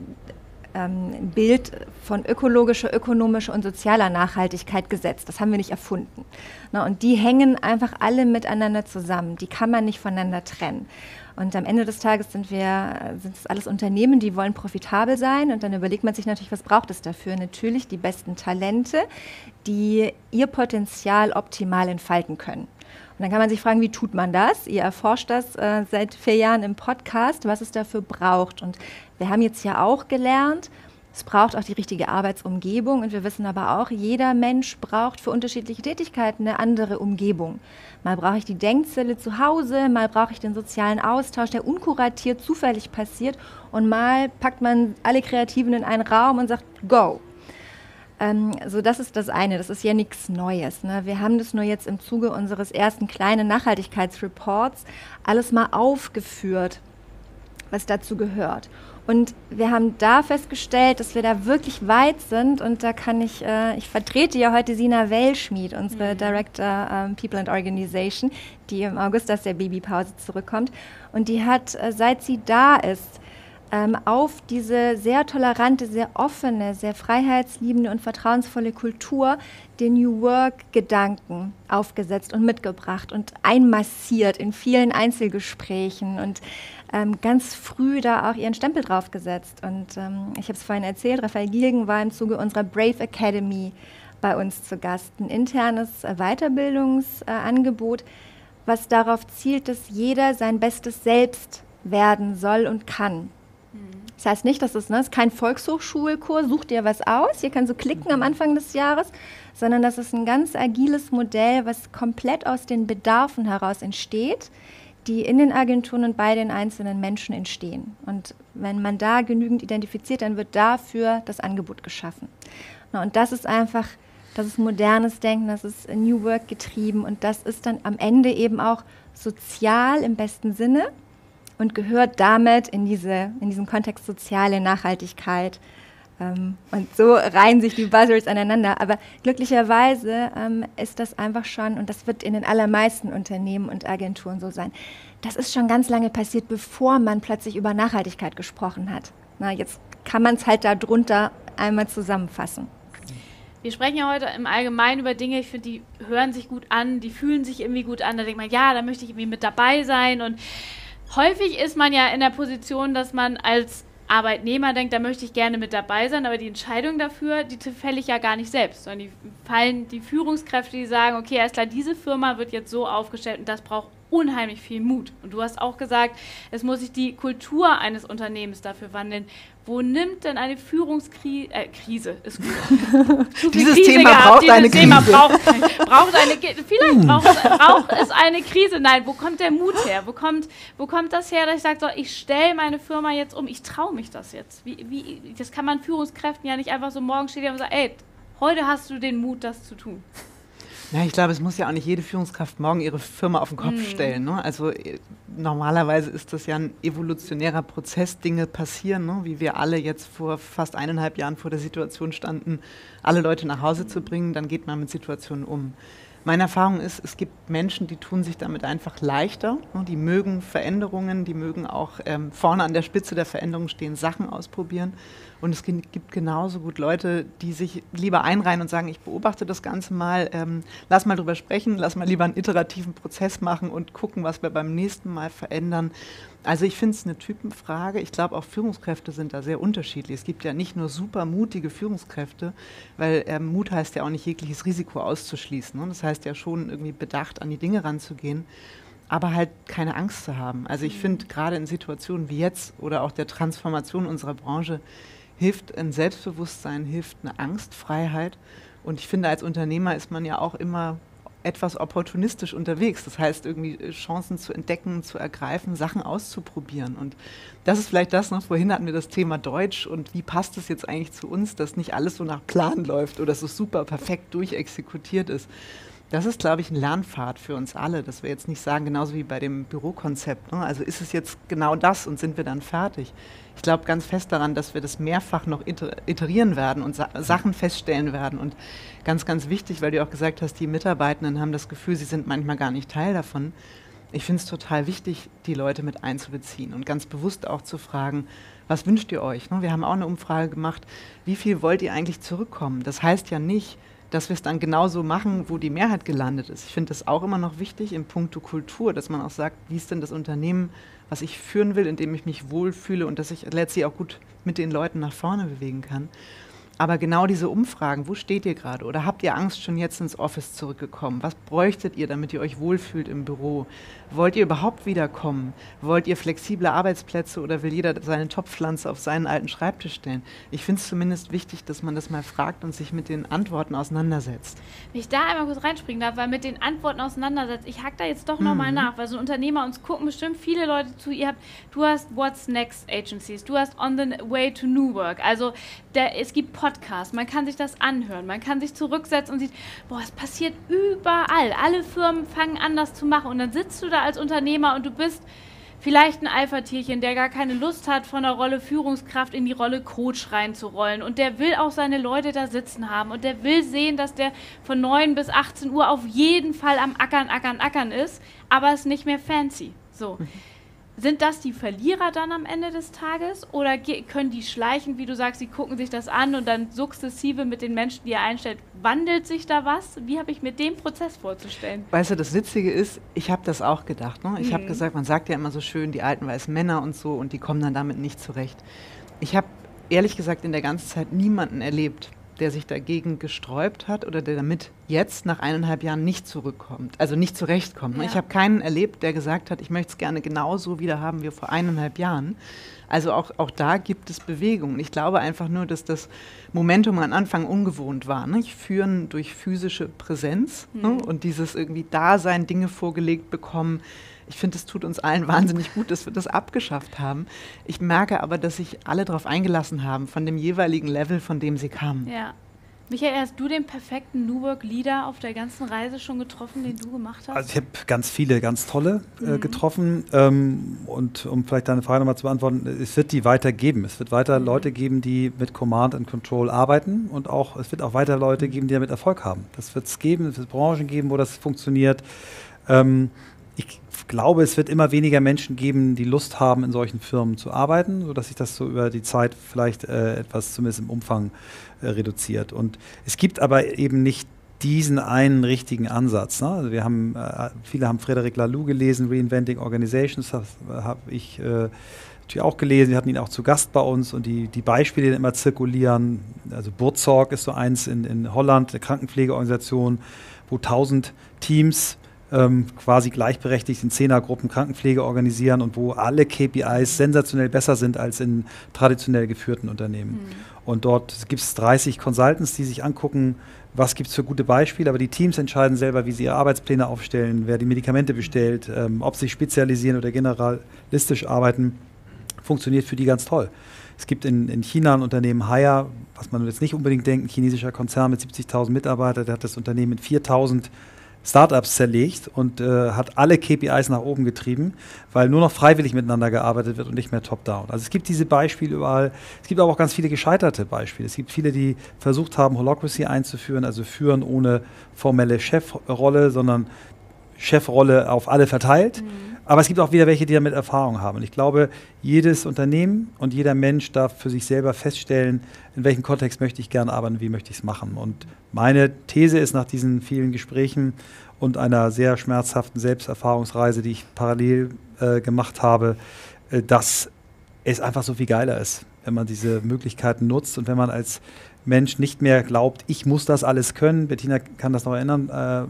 ähm, Bild von ökologischer, ökonomischer und sozialer Nachhaltigkeit gesetzt. Das haben wir nicht erfunden. Na, und die hängen einfach alle miteinander zusammen. Die kann man nicht voneinander trennen. Und am Ende des Tages sind wir, sind es alles Unternehmen, die wollen profitabel sein. Und dann überlegt man sich natürlich, was braucht es dafür? Natürlich die besten Talente, die ihr Potenzial optimal entfalten können. Und dann kann man sich fragen, wie tut man das? Ihr erforscht das äh, seit vier Jahren im Podcast, was es dafür braucht. Und wir haben jetzt ja auch gelernt, es braucht auch die richtige Arbeitsumgebung. Und wir wissen aber auch, jeder Mensch braucht für unterschiedliche Tätigkeiten eine andere Umgebung. Mal brauche ich die Denkzelle zu Hause, mal brauche ich den sozialen Austausch, der unkuratiert zufällig passiert. Und mal packt man alle Kreativen in einen Raum und sagt, go. Ähm, so, das ist das eine, das ist ja nichts Neues. Ne? Wir haben das nur jetzt im Zuge unseres ersten kleinen Nachhaltigkeitsreports alles mal aufgeführt, was dazu gehört. Und wir haben da festgestellt, dass wir da wirklich weit sind. Und da kann ich, äh, ich vertrete ja heute Sina Welschmied, unsere mhm. Director ähm, People and Organization, die im August aus der Babypause zurückkommt. Und die hat, äh, seit sie da ist, ähm, auf diese sehr tolerante, sehr offene, sehr freiheitsliebende und vertrauensvolle Kultur den New Work-Gedanken aufgesetzt und mitgebracht und einmassiert in vielen Einzelgesprächen und ähm, ganz früh da auch ihren Stempel draufgesetzt. Und ähm, ich habe es vorhin erzählt, Raphael Gilgen war im Zuge unserer Brave Academy bei uns zu Gast, ein internes Weiterbildungsangebot, was darauf zielt, dass jeder sein bestes Selbst werden soll und kann. Das heißt nicht, dass es, ne, es ist kein Volkshochschulkurs, such dir was aus, ihr könnt so klicken am Anfang des Jahres, sondern das ist ein ganz agiles Modell, was komplett aus den Bedarfen heraus entsteht, die in den Agenturen und bei den einzelnen Menschen entstehen. Und wenn man da genügend identifiziert, dann wird dafür das Angebot geschaffen. Na, und das ist einfach, das ist modernes Denken, das ist New Work getrieben und das ist dann am Ende eben auch sozial im besten Sinne und gehört damit in, diese, in diesen Kontext soziale Nachhaltigkeit. Ähm, und so reihen sich die Buzzwords aneinander. Aber glücklicherweise ähm, ist das einfach schon, und das wird in den allermeisten Unternehmen und Agenturen so sein, das ist schon ganz lange passiert, bevor man plötzlich über Nachhaltigkeit gesprochen hat. Na, jetzt kann man es halt darunter einmal zusammenfassen. Wir sprechen ja heute im Allgemeinen über Dinge, ich finde, die hören sich gut an, die fühlen sich irgendwie gut an. Da denkt man, ja, da möchte ich irgendwie mit dabei sein. Und häufig ist man ja in der Position, dass man als Arbeitnehmer denkt, da möchte ich gerne mit dabei sein, aber die Entscheidung dafür, die fälle ich ja gar nicht selbst, sondern die fallen die Führungskräfte, die sagen, okay, alles klar, diese Firma wird jetzt so aufgestellt und das braucht unheimlich viel Mut. Und du hast auch gesagt, es muss sich die Kultur eines Unternehmens dafür wandeln. Wo nimmt denn eine Führungskrise, äh, Krise, ist gut. Dieses Krise Thema gehabt, braucht dieses eine Thema Krise. Braucht, braucht eine, vielleicht braucht es, braucht es eine Krise. Nein, wo kommt der Mut her? Wo kommt, wo kommt das her, dass ich sage, so, ich stelle meine Firma jetzt um, ich traue mich das jetzt. Wie, wie, das kann man Führungskräften ja nicht einfach so morgen stehen und sagen, ey, heute hast du den Mut, das zu tun. Ja, ich glaube, es muss ja auch nicht jede Führungskraft morgen ihre Firma auf den Kopf mm. stellen. Ne? Also äh, normalerweise ist das ja ein evolutionärer Prozess, Dinge passieren, ne? Wie wir alle jetzt vor fast eineinhalb Jahren vor der Situation standen, alle Leute nach Hause zu bringen, dann geht man mit Situationen um. Meine Erfahrung ist, es gibt Menschen, die tun sich damit einfach leichter. Ne? Die mögen Veränderungen, die mögen auch ähm, vorne an der Spitze der Veränderung stehen, Sachen ausprobieren. Und es gibt genauso gut Leute, die sich lieber einreihen und sagen, ich beobachte das Ganze mal, ähm, lass mal drüber sprechen, lass mal lieber einen iterativen Prozess machen und gucken, was wir beim nächsten Mal verändern. Also ich finde es eine Typenfrage. Ich glaube, auch Führungskräfte sind da sehr unterschiedlich. Es gibt ja nicht nur super mutige Führungskräfte, weil ähm, Mut heißt ja auch nicht, jegliches Risiko auszuschließen. Ne? Das heißt ja schon, irgendwie bedacht an die Dinge ranzugehen, aber halt keine Angst zu haben. Also ich finde, gerade in Situationen wie jetzt oder auch der Transformation unserer Branche, hilft ein Selbstbewusstsein, hilft eine Angstfreiheit. Und ich finde, als Unternehmer ist man ja auch immer etwas opportunistisch unterwegs. Das heißt, irgendwie Chancen zu entdecken, zu ergreifen, Sachen auszuprobieren. Und das ist vielleicht das noch, vorhin hatten wir das Thema Deutsch und wie passt es jetzt eigentlich zu uns, dass nicht alles so nach Plan läuft oder so super perfekt durchexekutiert ist. Das ist, glaube ich, ein Lernpfad für uns alle, dass wir jetzt nicht sagen, genauso wie bei dem Bürokonzept, ne? Also ist es jetzt genau das und sind wir dann fertig? Ich glaube ganz fest daran, dass wir das mehrfach noch iterieren werden und Sa- Sachen feststellen werden. Und ganz, ganz wichtig, weil du auch gesagt hast, die Mitarbeitenden haben das Gefühl, sie sind manchmal gar nicht Teil davon. Ich finde es total wichtig, die Leute mit einzubeziehen und ganz bewusst auch zu fragen, was wünscht ihr euch? Ne? Wir haben auch eine Umfrage gemacht, wie viel wollt ihr eigentlich zurückkommen? Das heißt ja nicht, dass wir es dann genauso machen, wo die Mehrheit gelandet ist. Ich finde das auch immer noch wichtig im Punkto Kultur, dass man auch sagt, wie ist denn das Unternehmen, was ich führen will, in dem ich mich wohlfühle und dass ich letztlich auch gut mit den Leuten nach vorne bewegen kann. Aber genau diese Umfragen, wo steht ihr gerade? Oder habt ihr Angst, schon jetzt ins Office zurückgekommen? Was bräuchtet ihr, damit ihr euch wohlfühlt im Büro? Wollt ihr überhaupt wiederkommen? Wollt ihr flexible Arbeitsplätze oder will jeder seine Topfpflanze auf seinen alten Schreibtisch stellen? Ich finde es zumindest wichtig, dass man das mal fragt und sich mit den Antworten auseinandersetzt. Wenn ich da einmal kurz reinspringen darf, weil mit den Antworten auseinandersetzt, ich hack da jetzt doch Mhm. nochmal nach, weil so ein Unternehmer, uns gucken bestimmt viele Leute zu, ihr habt, du hast What's Next Agencies, du hast On the Way to New Work, also der, es gibt Podcasts, man kann sich das anhören, man kann sich zurücksetzen und sieht, boah, es passiert überall, alle Firmen fangen an, das zu machen und dann sitzt du da als Unternehmer und du bist vielleicht ein Alpha-Tierchen, der gar keine Lust hat, von der Rolle Führungskraft in die Rolle Coach reinzurollen und der will auch seine Leute da sitzen haben und der will sehen, dass der von neun bis achtzehn Uhr auf jeden Fall am Ackern, Ackern, Ackern ist, aber es nicht mehr fancy. So. Sind das die Verlierer dann am Ende des Tages oder können die schleichen, wie du sagst, sie gucken sich das an und dann sukzessive mit den Menschen, die ihr einstellt, wandelt sich da was? Wie habe ich mir den Prozess vorzustellen? Weißt du, das Witzige ist, ich habe das auch gedacht. Ne? Ich Mhm. habe gesagt, man sagt ja immer so schön, die alten weißen Männer und so und die kommen dann damit nicht zurecht. Ich habe ehrlich gesagt in der ganzen Zeit niemanden erlebt, der sich dagegen gesträubt hat oder der damit jetzt nach eineinhalb Jahren nicht zurückkommt, also nicht zurechtkommt. Ne? Ja. Ich habe keinen erlebt, der gesagt hat, ich möchte es gerne genauso wieder haben wie vor eineinhalb Jahren. Also auch, auch da gibt es Bewegung. Ich glaube einfach nur, dass das Momentum am Anfang ungewohnt war. Ne? Führen durch physische Präsenz mhm. ne? und dieses irgendwie Dasein, Dinge vorgelegt bekommen. Ich finde, es tut uns allen wahnsinnig gut, dass wir das abgeschafft haben. Ich merke aber, dass sich alle darauf eingelassen haben, von dem jeweiligen Level, von dem sie kamen. Ja. Michael, hast du den perfekten New Work Leader auf der ganzen Reise schon getroffen, den du gemacht hast? Also ich habe ganz viele, ganz tolle äh, mhm. getroffen. Ähm, und um vielleicht deine Frage nochmal zu beantworten, es wird die weiter geben. Es wird weiter mhm. Leute geben, die mit Command and Control arbeiten und auch es wird auch weiter Leute geben, die damit Erfolg haben. Das wird es geben, es wird Branchen geben, wo das funktioniert. Ähm, ich glaube, es wird immer weniger Menschen geben, die Lust haben, in solchen Firmen zu arbeiten, sodass sich das so über die Zeit vielleicht äh, etwas zumindest im Umfang äh, reduziert. Und es gibt aber eben nicht diesen einen richtigen Ansatz. Ne? Also wir haben, äh, viele haben Frederic Laloux gelesen, Reinventing Organizations, das habe ich äh, natürlich auch gelesen. Wir hatten ihn auch zu Gast bei uns und die, die Beispiele, die immer zirkulieren, also Buurtzorg ist so eins in, in Holland, eine Krankenpflegeorganisation, wo tausend Teams Ähm, quasi gleichberechtigt in Zehnergruppen Krankenpflege organisieren und wo alle K P Is sensationell besser sind als in traditionell geführten Unternehmen. Mhm. Und dort gibt es dreißig Consultants, die sich angucken, was gibt es für gute Beispiele, aber die Teams entscheiden selber, wie sie ihre Arbeitspläne aufstellen, wer die Medikamente bestellt, ähm, ob sie spezialisieren oder generalistisch arbeiten, funktioniert für die ganz toll. Es gibt in, in China ein Unternehmen Haier, was man jetzt nicht unbedingt denkt, ein chinesischer Konzern mit siebzigtausend Mitarbeitern, der hat das Unternehmen in viertausend Startups zerlegt und äh, hat alle K P Is nach oben getrieben, weil nur noch freiwillig miteinander gearbeitet wird und nicht mehr top-down. Also es gibt diese Beispiele überall. Es gibt aber auch ganz viele gescheiterte Beispiele. Es gibt viele, die versucht haben, Holacracy einzuführen, also führen ohne formelle Chefrolle, sondern Chefrolle auf alle verteilt. Mhm. Aber es gibt auch wieder welche, die damit Erfahrung haben. Und ich glaube, jedes Unternehmen und jeder Mensch darf für sich selber feststellen, in welchem Kontext möchte ich gerne arbeiten, wie möchte ich es machen. Und meine These ist nach diesen vielen Gesprächen und einer sehr schmerzhaften Selbsterfahrungsreise, die ich parallel äh, gemacht habe, äh, dass es einfach so viel geiler ist, wenn man diese Möglichkeiten nutzt und wenn man als Mensch nicht mehr glaubt, ich muss das alles können. Bettina kann das noch erinnern,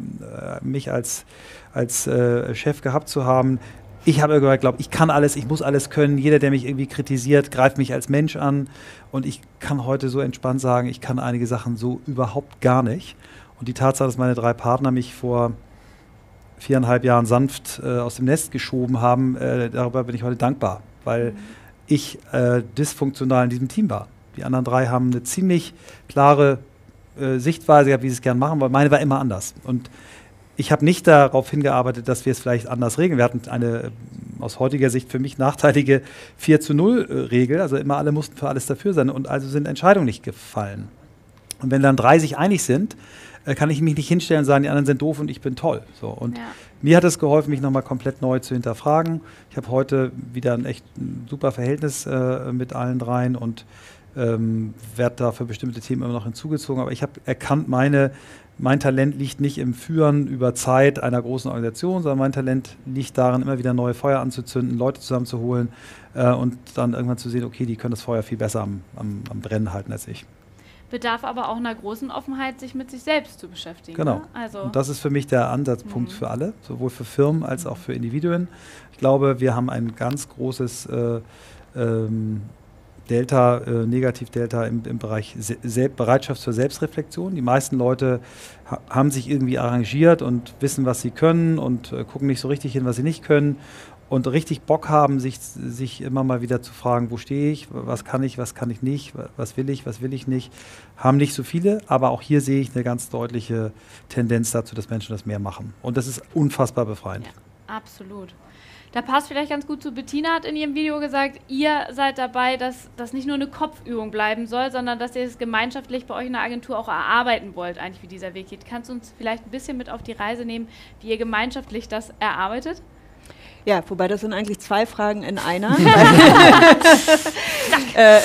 äh, mich als, als äh, Chef gehabt zu haben. Ich habe immer geglaubt, ich kann alles, ich muss alles können. Jeder, der mich irgendwie kritisiert, greift mich als Mensch an. Und ich kann heute so entspannt sagen, ich kann einige Sachen so überhaupt gar nicht. Und die Tatsache, dass meine drei Partner mich vor viereinhalb Jahren sanft äh, aus dem Nest geschoben haben, äh, darüber bin ich heute dankbar, weil mhm. ich äh, dysfunktional in diesem Team war. Die anderen drei haben eine ziemlich klare äh, Sichtweise gehabt, wie sie es gerne machen wollen. Meine war immer anders. Und ich habe nicht darauf hingearbeitet, dass wir es vielleicht anders regeln. Wir hatten eine aus heutiger Sicht für mich nachteilige vier zu null Regel. Also immer alle mussten für alles dafür sein. Und also sind Entscheidungen nicht gefallen. Und wenn dann drei sich einig sind, äh, kann ich mich nicht hinstellen und sagen, die anderen sind doof und ich bin toll. So. Und ja. Mir hat es geholfen, mich nochmal komplett neu zu hinterfragen. Ich habe heute wieder ein echt ein super Verhältnis äh, mit allen dreien und Ähm, werde da für bestimmte Themen immer noch hinzugezogen, aber ich habe erkannt, meine, mein Talent liegt nicht im Führen über Zeit einer großen Organisation, sondern mein Talent liegt darin, immer wieder neue Feuer anzuzünden, Leute zusammenzuholen äh, und dann irgendwann zu sehen, okay, die können das Feuer viel besser am, am, am Brennen halten als ich. Bedarf aber auch einer großen Offenheit, sich mit sich selbst zu beschäftigen. Genau. Ne? Also und das ist für mich der Ansatzpunkt mhm. für alle, sowohl für Firmen als auch für Individuen. Ich glaube, wir haben ein ganz großes äh, ähm, Delta, äh, Negativ-Delta im, im Bereich Se Bereitschaft zur Selbstreflexion. Die meisten Leute ha haben sich irgendwie arrangiert und wissen, was sie können und äh, gucken nicht so richtig hin, was sie nicht können und richtig Bock haben, sich, sich immer mal wieder zu fragen, wo stehe ich, was kann ich, was kann ich nicht, was will ich, was will ich nicht. Haben nicht so viele, aber auch hier sehe ich eine ganz deutliche Tendenz dazu, dass Menschen das mehr machen. Und das ist unfassbar befreiend. Ja, absolut. Da passt vielleicht ganz gut zu, Bettina hat in ihrem Video gesagt, ihr seid dabei, dass das nicht nur eine Kopfübung bleiben soll, sondern dass ihr es gemeinschaftlich bei euch in der Agentur auch erarbeiten wollt, eigentlich wie dieser Weg geht. Kannst du uns vielleicht ein bisschen mit auf die Reise nehmen, wie ihr gemeinschaftlich das erarbeitet? Ja, wobei das sind eigentlich zwei Fragen in einer. äh,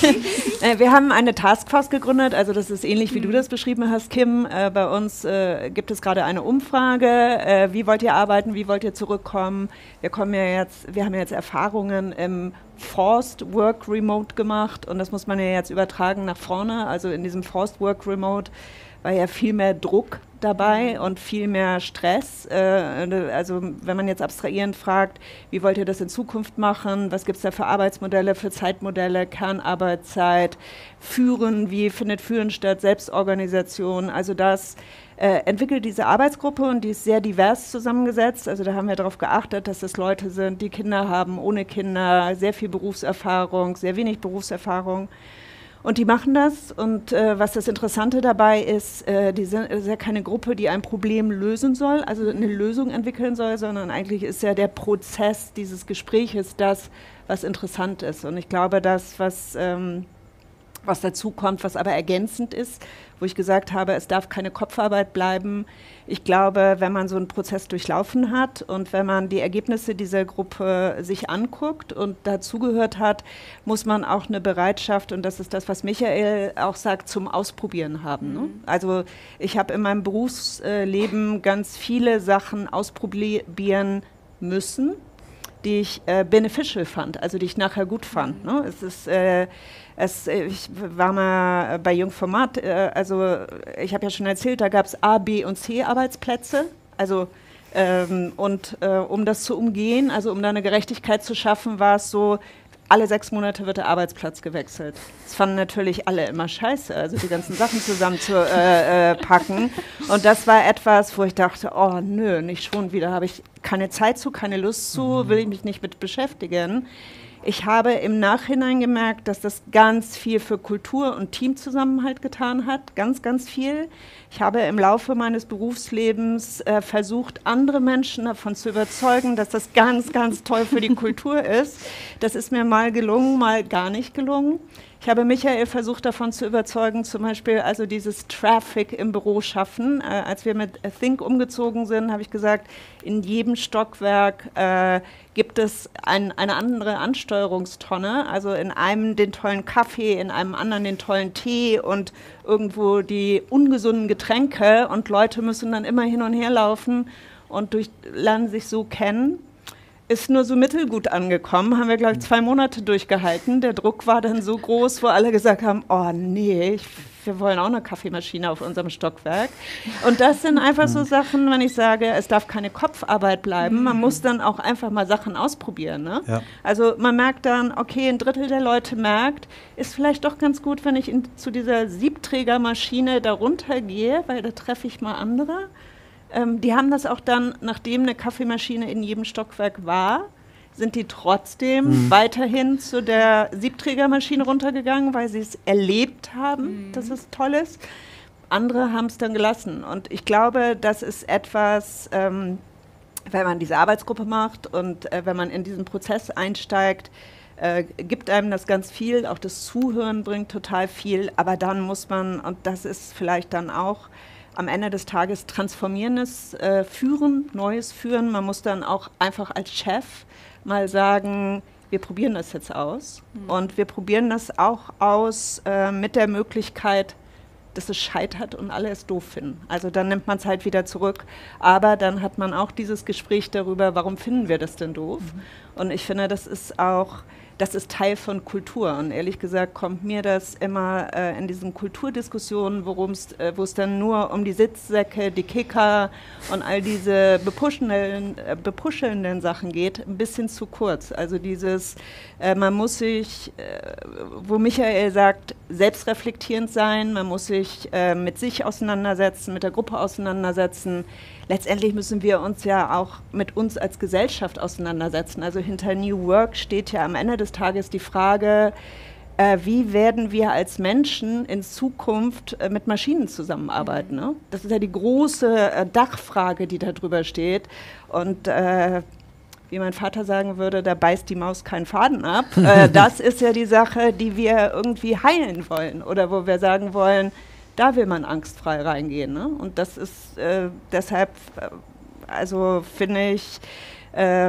wir haben eine Taskforce gegründet, also das ist ähnlich, wie mhm. du das beschrieben hast, Kim. Äh, bei uns äh, gibt es gerade eine Umfrage. Äh, wie wollt ihr arbeiten, wie wollt ihr zurückkommen? Wir kommen ja jetzt, wir haben ja jetzt Erfahrungen im Forced Work Remote gemacht und das muss man ja jetzt übertragen nach vorne. Also in diesem Forced Work Remote war ja viel mehr Druck dabei und viel mehr Stress. Äh, also wenn man jetzt abstrahierend fragt, wie wollt ihr das in Zukunft machen, was gibt es da für Arbeitsmodelle, für Zeitmodelle, Kernarbeitszeit, Führen, wie findet Führen statt, Selbstorganisation, also das äh, entwickelt diese Arbeitsgruppe und die ist sehr divers zusammengesetzt. Also da haben wir darauf geachtet, dass das Leute sind, die Kinder haben, ohne Kinder, sehr viel Berufserfahrung, sehr wenig Berufserfahrung. Und die machen das und äh, was das Interessante dabei ist, äh, die sind, ist ja keine Gruppe, die ein Problem lösen soll, also eine Lösung entwickeln soll, sondern eigentlich ist ja der Prozess dieses Gespräches das, was interessant ist. Und ich glaube, das, was, ähm, was dazu kommt, was aber ergänzend ist, wo ich gesagt habe, es darf keine Kopfarbeit bleiben. Ich glaube, wenn man so einen Prozess durchlaufen hat und wenn man die Ergebnisse dieser Gruppe sich anguckt und dazugehört hat, muss man auch eine Bereitschaft, und das ist das, was Michael auch sagt, zum Ausprobieren haben. Ne? Also ich habe in meinem Berufsleben ganz viele Sachen ausprobieren müssen, die ich äh, beneficial fand, also die ich nachher gut fand. Ne? Es ist, äh, es, ich war mal bei Jungformat, äh, also ich habe ja schon erzählt, da gab es A, B und C Arbeitsplätze, also ähm, und äh, um das zu umgehen, also um da eine Gerechtigkeit zu schaffen, war es so, alle sechs Monate wird der Arbeitsplatz gewechselt. Das fanden natürlich alle immer scheiße, also die ganzen Sachen zusammen zu äh, äh, packen. Und das war etwas, wo ich dachte, oh nö, nicht schon wieder, habe ich keine Zeit zu, keine Lust zu, will ich mich nicht mit beschäftigen. Ich habe im Nachhinein gemerkt, dass das ganz viel für Kultur und Teamzusammenhalt getan hat, ganz, ganz viel. Ich habe im Laufe meines Berufslebens äh, versucht, andere Menschen davon zu überzeugen, dass das ganz, ganz toll für die Kultur ist. Das ist mir mal gelungen, mal gar nicht gelungen. Ich habe Michael versucht, davon zu überzeugen, zum Beispiel also dieses Traffic im Büro schaffen. Äh, als wir mit Think umgezogen sind, habe ich gesagt, in jedem Stockwerk äh, gibt es ein, eine andere Ansteuerungstonne. Also in einem den tollen Kaffee, in einem anderen den tollen Tee und irgendwo die ungesunden Getränke. Und Leute müssen dann immer hin und her laufen und durch, lernen sich so kennen. Ist nur so mittelgut angekommen, haben wir, glaube ich, zwei Monate durchgehalten. Der Druck war dann so groß, wo alle gesagt haben, oh nee, ich, wir wollen auch eine Kaffeemaschine auf unserem Stockwerk. Und das sind einfach so Sachen, wenn ich sage, es darf keine Kopfarbeit bleiben, man muss dann auch einfach mal Sachen ausprobieren. Ne? Ja. Also man merkt dann, okay, ein Drittel der Leute merkt, ist vielleicht doch ganz gut, wenn ich in, zu dieser Siebträgermaschine da runtergehe, weil da treffe ich mal andere. Ähm, die haben das auch dann, nachdem eine Kaffeemaschine in jedem Stockwerk war, sind die trotzdem mhm. weiterhin zu der Siebträgermaschine runtergegangen, weil sie es erlebt haben, mhm. dass es toll ist. Andere haben es dann gelassen. Und ich glaube, das ist etwas, ähm, wenn man diese Arbeitsgruppe macht und äh, wenn man in diesen Prozess einsteigt, äh, gibt einem das ganz viel. Auch das Zuhören bringt total viel. Aber dann muss man, und das ist vielleicht dann auch am Ende des Tages transformierendes äh, Führen, neues Führen. Man muss dann auch einfach als Chef mal sagen, wir probieren das jetzt aus. Mhm. Und wir probieren das auch aus äh, mit der Möglichkeit, dass es scheitert und alle es doof finden. Also dann nimmt man es halt wieder zurück. Aber dann hat man auch dieses Gespräch darüber, warum finden wir das denn doof? Mhm. Und ich finde, das ist auch, das ist Teil von Kultur. Und ehrlich gesagt kommt mir das immer äh, in diesen Kulturdiskussionen, worum's, äh, wo es dann nur um die Sitzsäcke, die Kicker und all diese bepuschelnden, äh, bepuschelnden Sachen geht, ein bisschen zu kurz. Also dieses, äh, man muss sich, äh, wo Michael sagt, selbstreflektierend sein, man muss sich äh, mit sich auseinandersetzen, mit der Gruppe auseinandersetzen. Letztendlich müssen wir uns ja auch mit uns als Gesellschaft auseinandersetzen. Also hinter New Work steht ja am Ende des Tages die Frage, äh, wie werden wir als Menschen in Zukunft äh, mit Maschinen zusammenarbeiten? Ne? Das ist ja die große äh, Dachfrage, die da drüber steht. Und äh, wie mein Vater sagen würde, da beißt die Maus keinen Faden ab. äh, das ist ja die Sache, die wir irgendwie heilen wollen oder wo wir sagen wollen, da will man angstfrei reingehen. Ne? Und das ist äh, deshalb, äh, also finde ich, äh,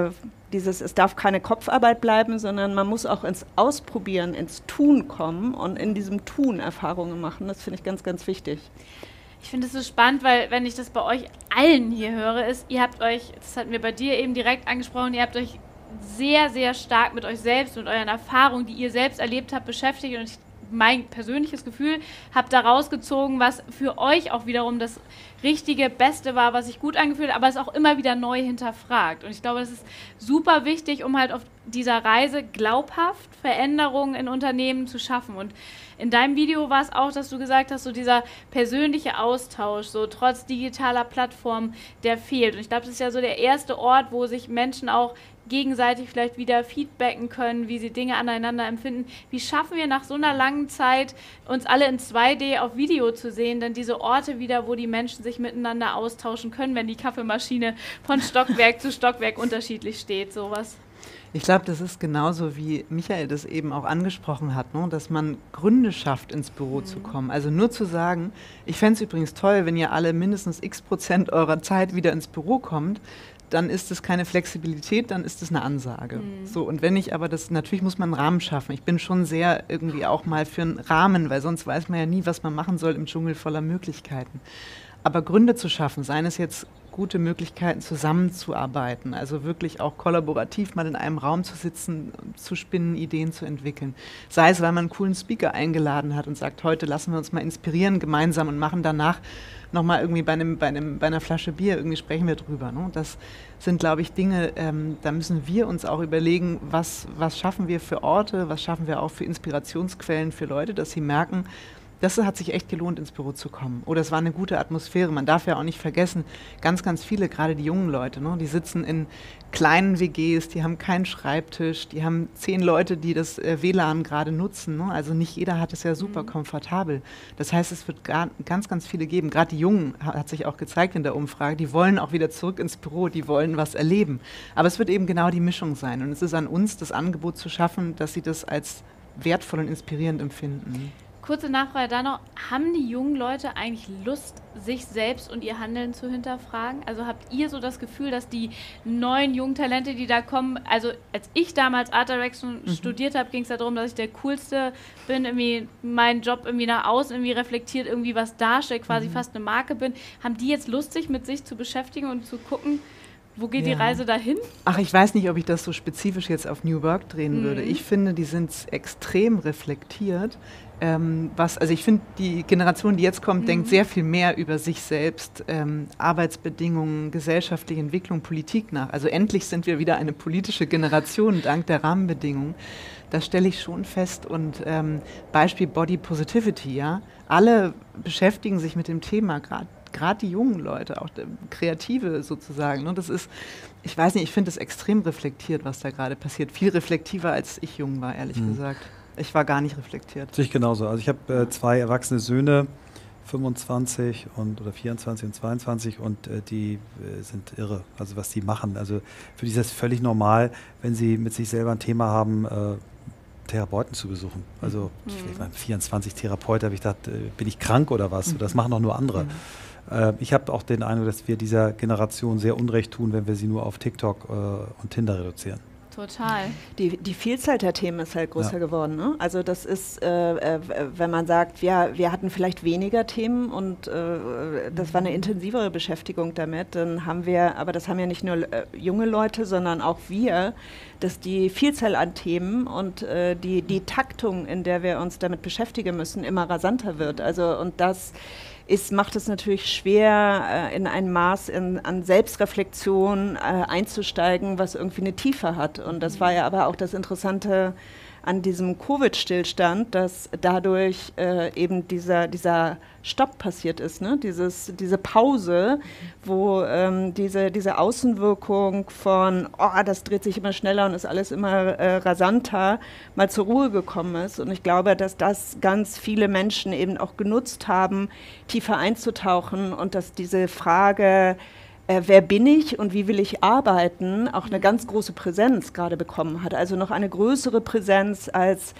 dieses, es darf keine Kopfarbeit bleiben, sondern man muss auch ins Ausprobieren, ins Tun kommen und in diesem Tun Erfahrungen machen. Das finde ich ganz, ganz wichtig. Ich finde es so spannend, weil wenn ich das bei euch allen hier höre, ist, ihr habt euch, das hatten wir bei dir eben direkt angesprochen, ihr habt euch sehr, sehr stark mit euch selbst und euren Erfahrungen, die ihr selbst erlebt habt, beschäftigt und ich, mein persönliches Gefühl, habt da rausgezogen, was für euch auch wiederum das richtige, Beste war, was sich gut angefühlt hat, aber es auch immer wieder neu hinterfragt. Und ich glaube, das ist super wichtig, um halt auf dieser Reise glaubhaft Veränderungen in Unternehmen zu schaffen. Und in deinem Video war es auch, dass du gesagt hast, so dieser persönliche Austausch, so trotz digitaler Plattformen, der fehlt. Und ich glaube, das ist ja so der erste Ort, wo sich Menschen auch gegenseitig vielleicht wieder feedbacken können, wie sie Dinge aneinander empfinden. Wie schaffen wir nach so einer langen Zeit, uns alle in zwei D auf Video zu sehen, dann diese Orte wieder, wo die Menschen sich miteinander austauschen können, wenn die Kaffeemaschine von Stockwerk zu Stockwerk unterschiedlich steht, sowas? Ich glaube, das ist genauso, wie Michael das eben auch angesprochen hat, ne? Dass man Gründe schafft, ins Büro mhm. zu kommen. Also nur zu sagen, ich fände es übrigens toll, wenn ihr alle mindestens x Prozent eurer Zeit wieder ins Büro kommt, dann ist es keine Flexibilität, dann ist es eine Ansage. Mhm. So, und wenn ich aber das, natürlich muss man einen Rahmen schaffen. Ich bin schon sehr irgendwie auch mal für einen Rahmen, weil sonst weiß man ja nie, was man machen soll im Dschungel voller Möglichkeiten. Aber Gründe zu schaffen, seien es jetzt gute Möglichkeiten zusammenzuarbeiten, also wirklich auch kollaborativ mal in einem Raum zu sitzen, zu spinnen, Ideen zu entwickeln. Sei es, weil man einen coolen Speaker eingeladen hat und sagt, heute lassen wir uns mal inspirieren gemeinsam und machen danach nochmal irgendwie bei, einem, bei, einem, bei einer Flasche Bier, irgendwie sprechen wir drüber. Ne? Das sind, glaube ich, Dinge, ähm, da müssen wir uns auch überlegen, was, was schaffen wir für Orte, was schaffen wir auch für Inspirationsquellen für Leute, dass sie merken, das hat sich echt gelohnt, ins Büro zu kommen. Oder es war eine gute Atmosphäre. Man darf ja auch nicht vergessen, ganz, ganz viele, gerade die jungen Leute, ne, die sitzen in kleinen W Gs, die haben keinen Schreibtisch, die haben zehn Leute, die das äh, W L A N gerade nutzen. Ne? Also nicht jeder hat es ja super mhm. komfortabel. Das heißt, es wird gar, ganz, ganz viele geben. Gerade die Jungen, hat sich auch gezeigt in der Umfrage, die wollen auch wieder zurück ins Büro, die wollen was erleben. Aber es wird eben genau die Mischung sein. Und es ist an uns, das Angebot zu schaffen, dass sie das als wertvoll und inspirierend empfinden. Kurze Nachfrage da noch, haben die jungen Leute eigentlich Lust, sich selbst und ihr Handeln zu hinterfragen? Also habt ihr so das Gefühl, dass die neuen jungen Talente, die da kommen, also als ich damals Art Direction mhm. studiert habe, ging es ja darum, dass ich der Coolste bin, irgendwie meinen Job irgendwie nach außen irgendwie reflektiert, irgendwie was darstellt, quasi mhm. fast eine Marke bin. Haben die jetzt Lust, sich mit sich zu beschäftigen und zu gucken, wo geht ja. die Reise dahin? Ach, ich weiß nicht, ob ich das so spezifisch jetzt auf New Work drehen mhm. würde. Ich finde, die sind extrem reflektiert. Ähm, was, also ich finde, die Generation, die jetzt kommt, mhm. denkt sehr viel mehr über sich selbst, ähm, Arbeitsbedingungen, gesellschaftliche Entwicklung, Politik nach. Also endlich sind wir wieder eine politische Generation, dank der Rahmenbedingungen. Das stelle ich schon fest. Und ähm, Beispiel Body Positivity, ja. Alle beschäftigen sich mit dem Thema, gerade gerade die jungen Leute, auch Kreative sozusagen. Ne? Das ist, ich weiß nicht, ich finde es extrem reflektiert, was da gerade passiert. Viel reflektiver, als ich jung war, ehrlich mhm. gesagt. Ich war gar nicht reflektiert. Sehe ich genauso. Also ich habe äh, zwei erwachsene Söhne, fünfundzwanzig und, oder vierundzwanzig und zweiundzwanzig, und äh, die äh, sind irre, also was die machen. Also für die ist das völlig normal, wenn sie mit sich selber ein Thema haben, äh, Therapeuten zu besuchen. Also mhm. ich meine, vierundzwanzig Therapeuten, habe ich gedacht, äh, bin ich krank oder was? Mhm. Das machen doch nur andere. Mhm. Äh, ich habe auch den Eindruck, dass wir dieser Generation sehr Unrecht tun, wenn wir sie nur auf TikTok äh, und Tinder reduzieren. Total. Die, die Vielzahl der Themen ist halt größer ja. geworden. Ne? Also das ist, äh, äh, wenn man sagt, ja, wir hatten vielleicht weniger Themen und äh, das war eine intensivere Beschäftigung damit, dann haben wir, aber das haben ja nicht nur äh, junge Leute, sondern auch wir, dass die Vielzahl an Themen und äh, die, die Taktung, in der wir uns damit beschäftigen müssen, immer rasanter wird. Also und das ist, macht es natürlich schwer, äh, in ein Maß in, an Selbstreflexion äh, einzusteigen, was irgendwie eine Tiefe hat. Und das war ja aber auch das Interessante an diesem Covid-Stillstand, dass dadurch äh, eben dieser, dieser Stopp passiert ist, ne? Dieses, diese Pause, wo ähm, diese, diese Außenwirkung von, oh, das dreht sich immer schneller und ist alles immer äh, rasanter, mal zur Ruhe gekommen ist. Und ich glaube, dass das ganz viele Menschen eben auch genutzt haben, tiefer einzutauchen und dass diese Frage, Äh, wer bin ich und wie will ich arbeiten, auch eine ganz große Präsenz gerade bekommen hat. Also noch eine größere Präsenz als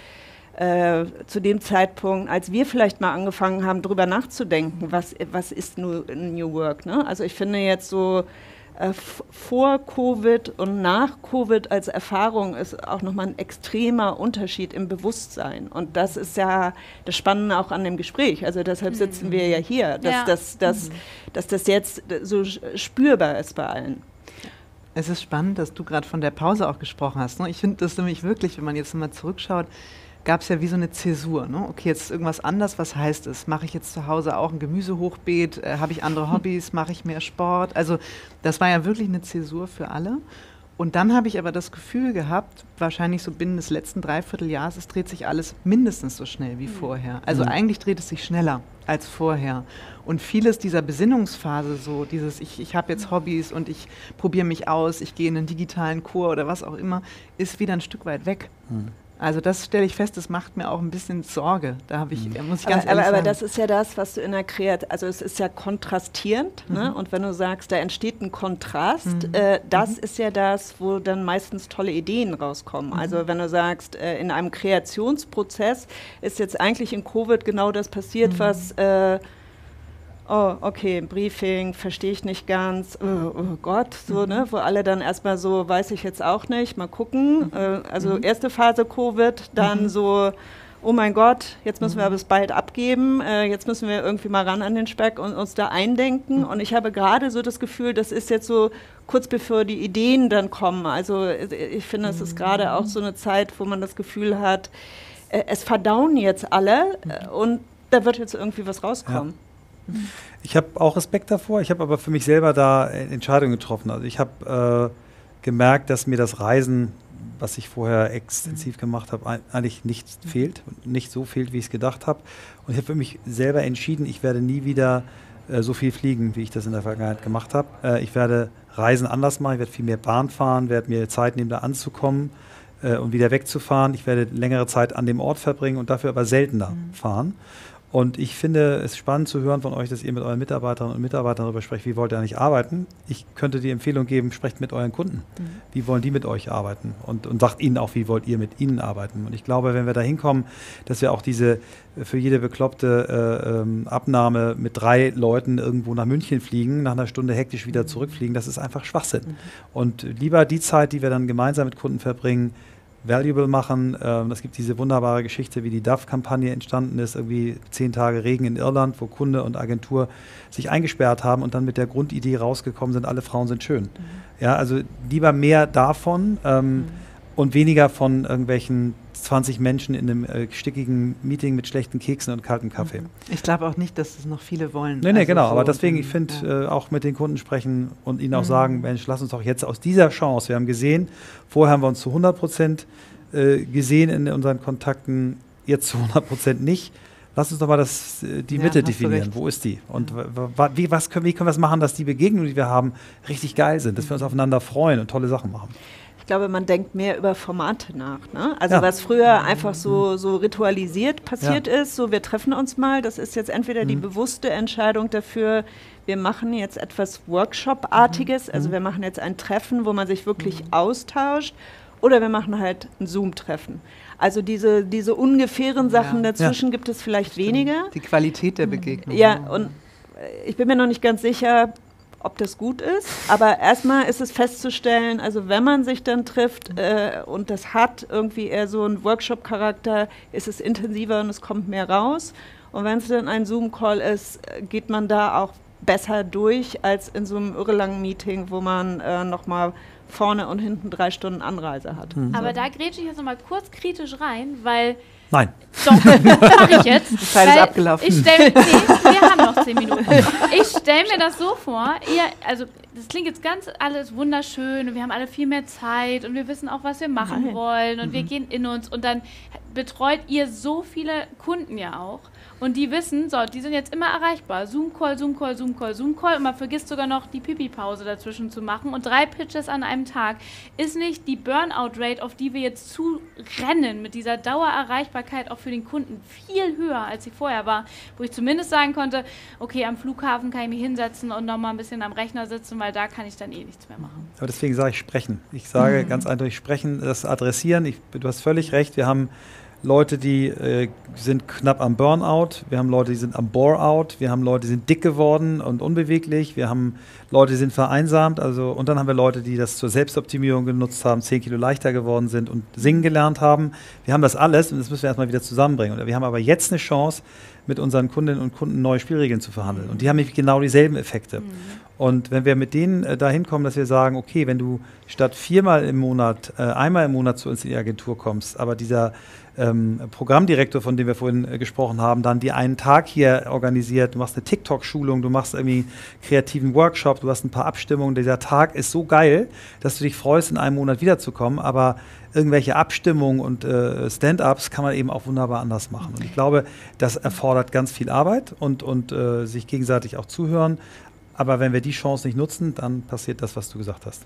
äh, zu dem Zeitpunkt, als wir vielleicht mal angefangen haben, darüber nachzudenken, was, was ist New, New Work. Ne? Also ich finde jetzt so, äh, vor Covid und nach Covid als Erfahrung ist auch nochmal ein extremer Unterschied im Bewusstsein. Und das ist ja das Spannende auch an dem Gespräch. Also deshalb sitzen mhm. wir ja hier, dass, ja. das, dass, mhm. dass das jetzt so spürbar ist bei allen. Es ist spannend, dass du gerade von der Pause auch gesprochen hast. Ne? Ich finde das nämlich wirklich, wenn man jetzt mal zurückschaut, gab es ja wie so eine Zäsur. Ne? Okay, jetzt ist irgendwas anders, was heißt es? Mache ich jetzt zu Hause auch ein Gemüsehochbeet? Äh, Habe ich andere Hobbys? Mache ich mehr Sport? Also das war ja wirklich eine Zäsur für alle. Und dann habe ich aber das Gefühl gehabt, wahrscheinlich so binnen des letzten Dreivierteljahres, es dreht sich alles mindestens so schnell wie mhm. vorher. Also mhm. eigentlich dreht es sich schneller als vorher. Und vieles dieser Besinnungsphase, so dieses, ich, ich habe jetzt Hobbys und ich probiere mich aus, ich gehe in einen digitalen Chor oder was auch immer, ist wieder ein Stück weit weg. Mhm. Also das stelle ich fest, das macht mir auch ein bisschen Sorge. Da habe ich, da muss ich ganz aber, ehrlich aber, sagen. Aber das ist ja das, was du in der Kreativität, also es ist ja kontrastierend. Mhm. Ne? Und wenn du sagst, da entsteht ein Kontrast, mhm. äh, das mhm. ist ja das, wo dann meistens tolle Ideen rauskommen. Mhm. Also wenn du sagst, äh, in einem Kreationsprozess ist jetzt eigentlich in Covid genau das passiert, mhm. was äh, oh, okay, Briefing, verstehe ich nicht ganz, oh, oh Gott, so, mhm. ne, wo alle dann erstmal so, weiß ich jetzt auch nicht, mal gucken. Mhm. Äh, also mhm. erste Phase Covid, dann mhm. so, oh mein Gott, jetzt müssen mhm. wir aber es bald abgeben, äh, jetzt müssen wir irgendwie mal ran an den Speck und uns da eindenken. Mhm. Und ich habe gerade so das Gefühl, das ist jetzt so kurz bevor die Ideen dann kommen. Also ich finde, es ist gerade auch so eine Zeit, wo man das Gefühl hat, äh, es verdauen jetzt alle äh, und da wird jetzt irgendwie was rauskommen. Ja. Ich habe auch Respekt davor, ich habe aber für mich selber da Entscheidungen getroffen. Also ich habe äh, gemerkt, dass mir das Reisen, was ich vorher extensiv gemacht habe, ein, eigentlich nicht fehlt, nicht so fehlt, wie ich es gedacht habe. Und ich habe für mich selber entschieden, ich werde nie wieder äh, so viel fliegen, wie ich das in der Vergangenheit gemacht habe. Äh, ich werde Reisen anders machen, ich werde viel mehr Bahn fahren, werde mir Zeit nehmen, da anzukommen äh, und wieder wegzufahren. Ich werde längere Zeit an dem Ort verbringen und dafür aber seltener mhm. fahren. Und ich finde es spannend zu hören von euch, dass ihr mit euren Mitarbeiterinnen und Mitarbeitern darüber sprecht, wie wollt ihr eigentlich arbeiten. Ich könnte die Empfehlung geben, sprecht mit euren Kunden. Mhm. Wie wollen die mit euch arbeiten? Und, und sagt ihnen auch, wie wollt ihr mit ihnen arbeiten? Und ich glaube, wenn wir da hinkommen, dass wir auch diese für jede bekloppte äh, ähm, Abnahme mit drei Leuten irgendwo nach München fliegen, nach einer Stunde hektisch wieder zurückfliegen, das ist einfach Schwachsinn. Mhm. Und lieber die Zeit, die wir dann gemeinsam mit Kunden verbringen, valuable machen. Ähm, es gibt diese wunderbare Geschichte, wie die D A F-Kampagne entstanden ist, irgendwie zehn Tage Regen in Irland, wo Kunde und Agentur sich eingesperrt haben und dann mit der Grundidee rausgekommen sind, alle Frauen sind schön. Mhm. Ja, also lieber mehr davon ähm, mhm. und weniger von irgendwelchen zwanzig Menschen in einem äh, stickigen Meeting mit schlechten Keksen und kaltem Kaffee. Ich glaube auch nicht, dass es noch viele wollen. Nee, nee, also genau. So, aber deswegen, ich finde, ja. äh, auch mit den Kunden sprechen und ihnen auch mhm. sagen, Mensch, lass uns doch jetzt aus dieser Chance, wir haben gesehen, vorher haben wir uns zu hundert Prozent äh, gesehen in unseren Kontakten, jetzt zu hundert Prozent nicht. Lass uns doch mal das, die ja, Mitte definieren. Wo ist die? Und ja. wie, was können, wie können wir es machen, dass die Begegnungen, die wir haben, richtig geil sind, dass wir uns aufeinander freuen und tolle Sachen machen? Ich glaube, man denkt mehr über Formate nach. Ne? Also ja. was früher einfach so, so ritualisiert passiert ja. ist, so wir treffen uns mal, das ist jetzt entweder mhm. die bewusste Entscheidung dafür, wir machen jetzt etwas Workshop-artiges, mhm. also wir machen jetzt ein Treffen, wo man sich wirklich mhm. austauscht, oder wir machen halt ein Zoom-Treffen. Also diese, diese ungefähren Sachen ja. dazwischen ja. gibt es vielleicht Stimmt. weniger. Die Qualität der Begegnung. Ja, und ich bin mir noch nicht ganz sicher, ob das gut ist, aber erstmal ist es festzustellen, also wenn man sich dann trifft äh, und das hat irgendwie eher so einen Workshop-Charakter, ist es intensiver und es kommt mehr raus. Und wenn es dann ein Zoom-Call ist, geht man da auch besser durch als in so einem irrelangen Meeting, wo man äh, nochmal vorne und hinten drei Stunden Anreise hat. Mhm. Aber da grätsche ich jetzt nochmal kurz kritisch rein, weil Nein. Doch, mache ich jetzt. Die Zeit ist abgelaufen. Ich stell, nee, wir haben noch zehn Minuten. Ich stelle mir das so vor, ihr, also das klingt jetzt ganz alles wunderschön und wir haben alle viel mehr Zeit und wir wissen auch, was wir machen Nein. wollen und mhm. wir gehen in uns und dann betreut ihr so viele Kunden ja auch und die wissen, so, die sind jetzt immer erreichbar. Zoom-Call, Zoom-Call, Zoom-Call, Zoom-Call und man vergisst sogar noch die Pipi-Pause dazwischen zu machen und drei Pitches an einem Tag. Ist nicht die Burnout-Rate, auf die wir jetzt zurennen mit dieser Dauererreichbarkeit auch für den Kunden viel höher, als sie vorher war, wo ich zumindest sagen konnte, okay, am Flughafen kann ich mich hinsetzen und nochmal ein bisschen am Rechner sitzen, weil da kann ich dann eh nichts mehr machen. Aber deswegen sage ich sprechen. Ich sage mhm. ganz eindeutig sprechen, das adressieren. Ich, du hast völlig recht, wir haben Leute, die äh, sind knapp am Burnout, wir haben Leute, die sind am Bore-out, wir haben Leute, die sind dick geworden und unbeweglich, wir haben Leute, die sind vereinsamt, also, und dann haben wir Leute, die das zur Selbstoptimierung genutzt haben, zehn Kilo leichter geworden sind und singen gelernt haben. Wir haben das alles und das müssen wir erstmal wieder zusammenbringen. Und wir haben aber jetzt eine Chance, mit unseren Kundinnen und Kunden neue Spielregeln zu verhandeln. Und die haben nämlich genau dieselben Effekte. Mhm. Und wenn wir mit denen äh, dahin kommen, dass wir sagen, okay, wenn du statt viermal im Monat, äh, einmal im Monat zu uns in die Agentur kommst, aber dieser ähm, Programmdirektor, von dem wir vorhin äh, gesprochen haben, dann die einen Tag hier organisiert, du machst eine TikTok-Schulung, du machst irgendwie einen kreativen Workshop, du hast ein paar Abstimmungen, dieser Tag ist so geil, dass du dich freust, in einem Monat wiederzukommen, aber irgendwelche Abstimmungen und äh, Stand-ups kann man eben auch wunderbar anders machen. Und ich glaube, das erfordert ganz viel Arbeit und, und äh, sich gegenseitig auch zuhören. Aber wenn wir die Chance nicht nutzen, dann passiert das, was du gesagt hast.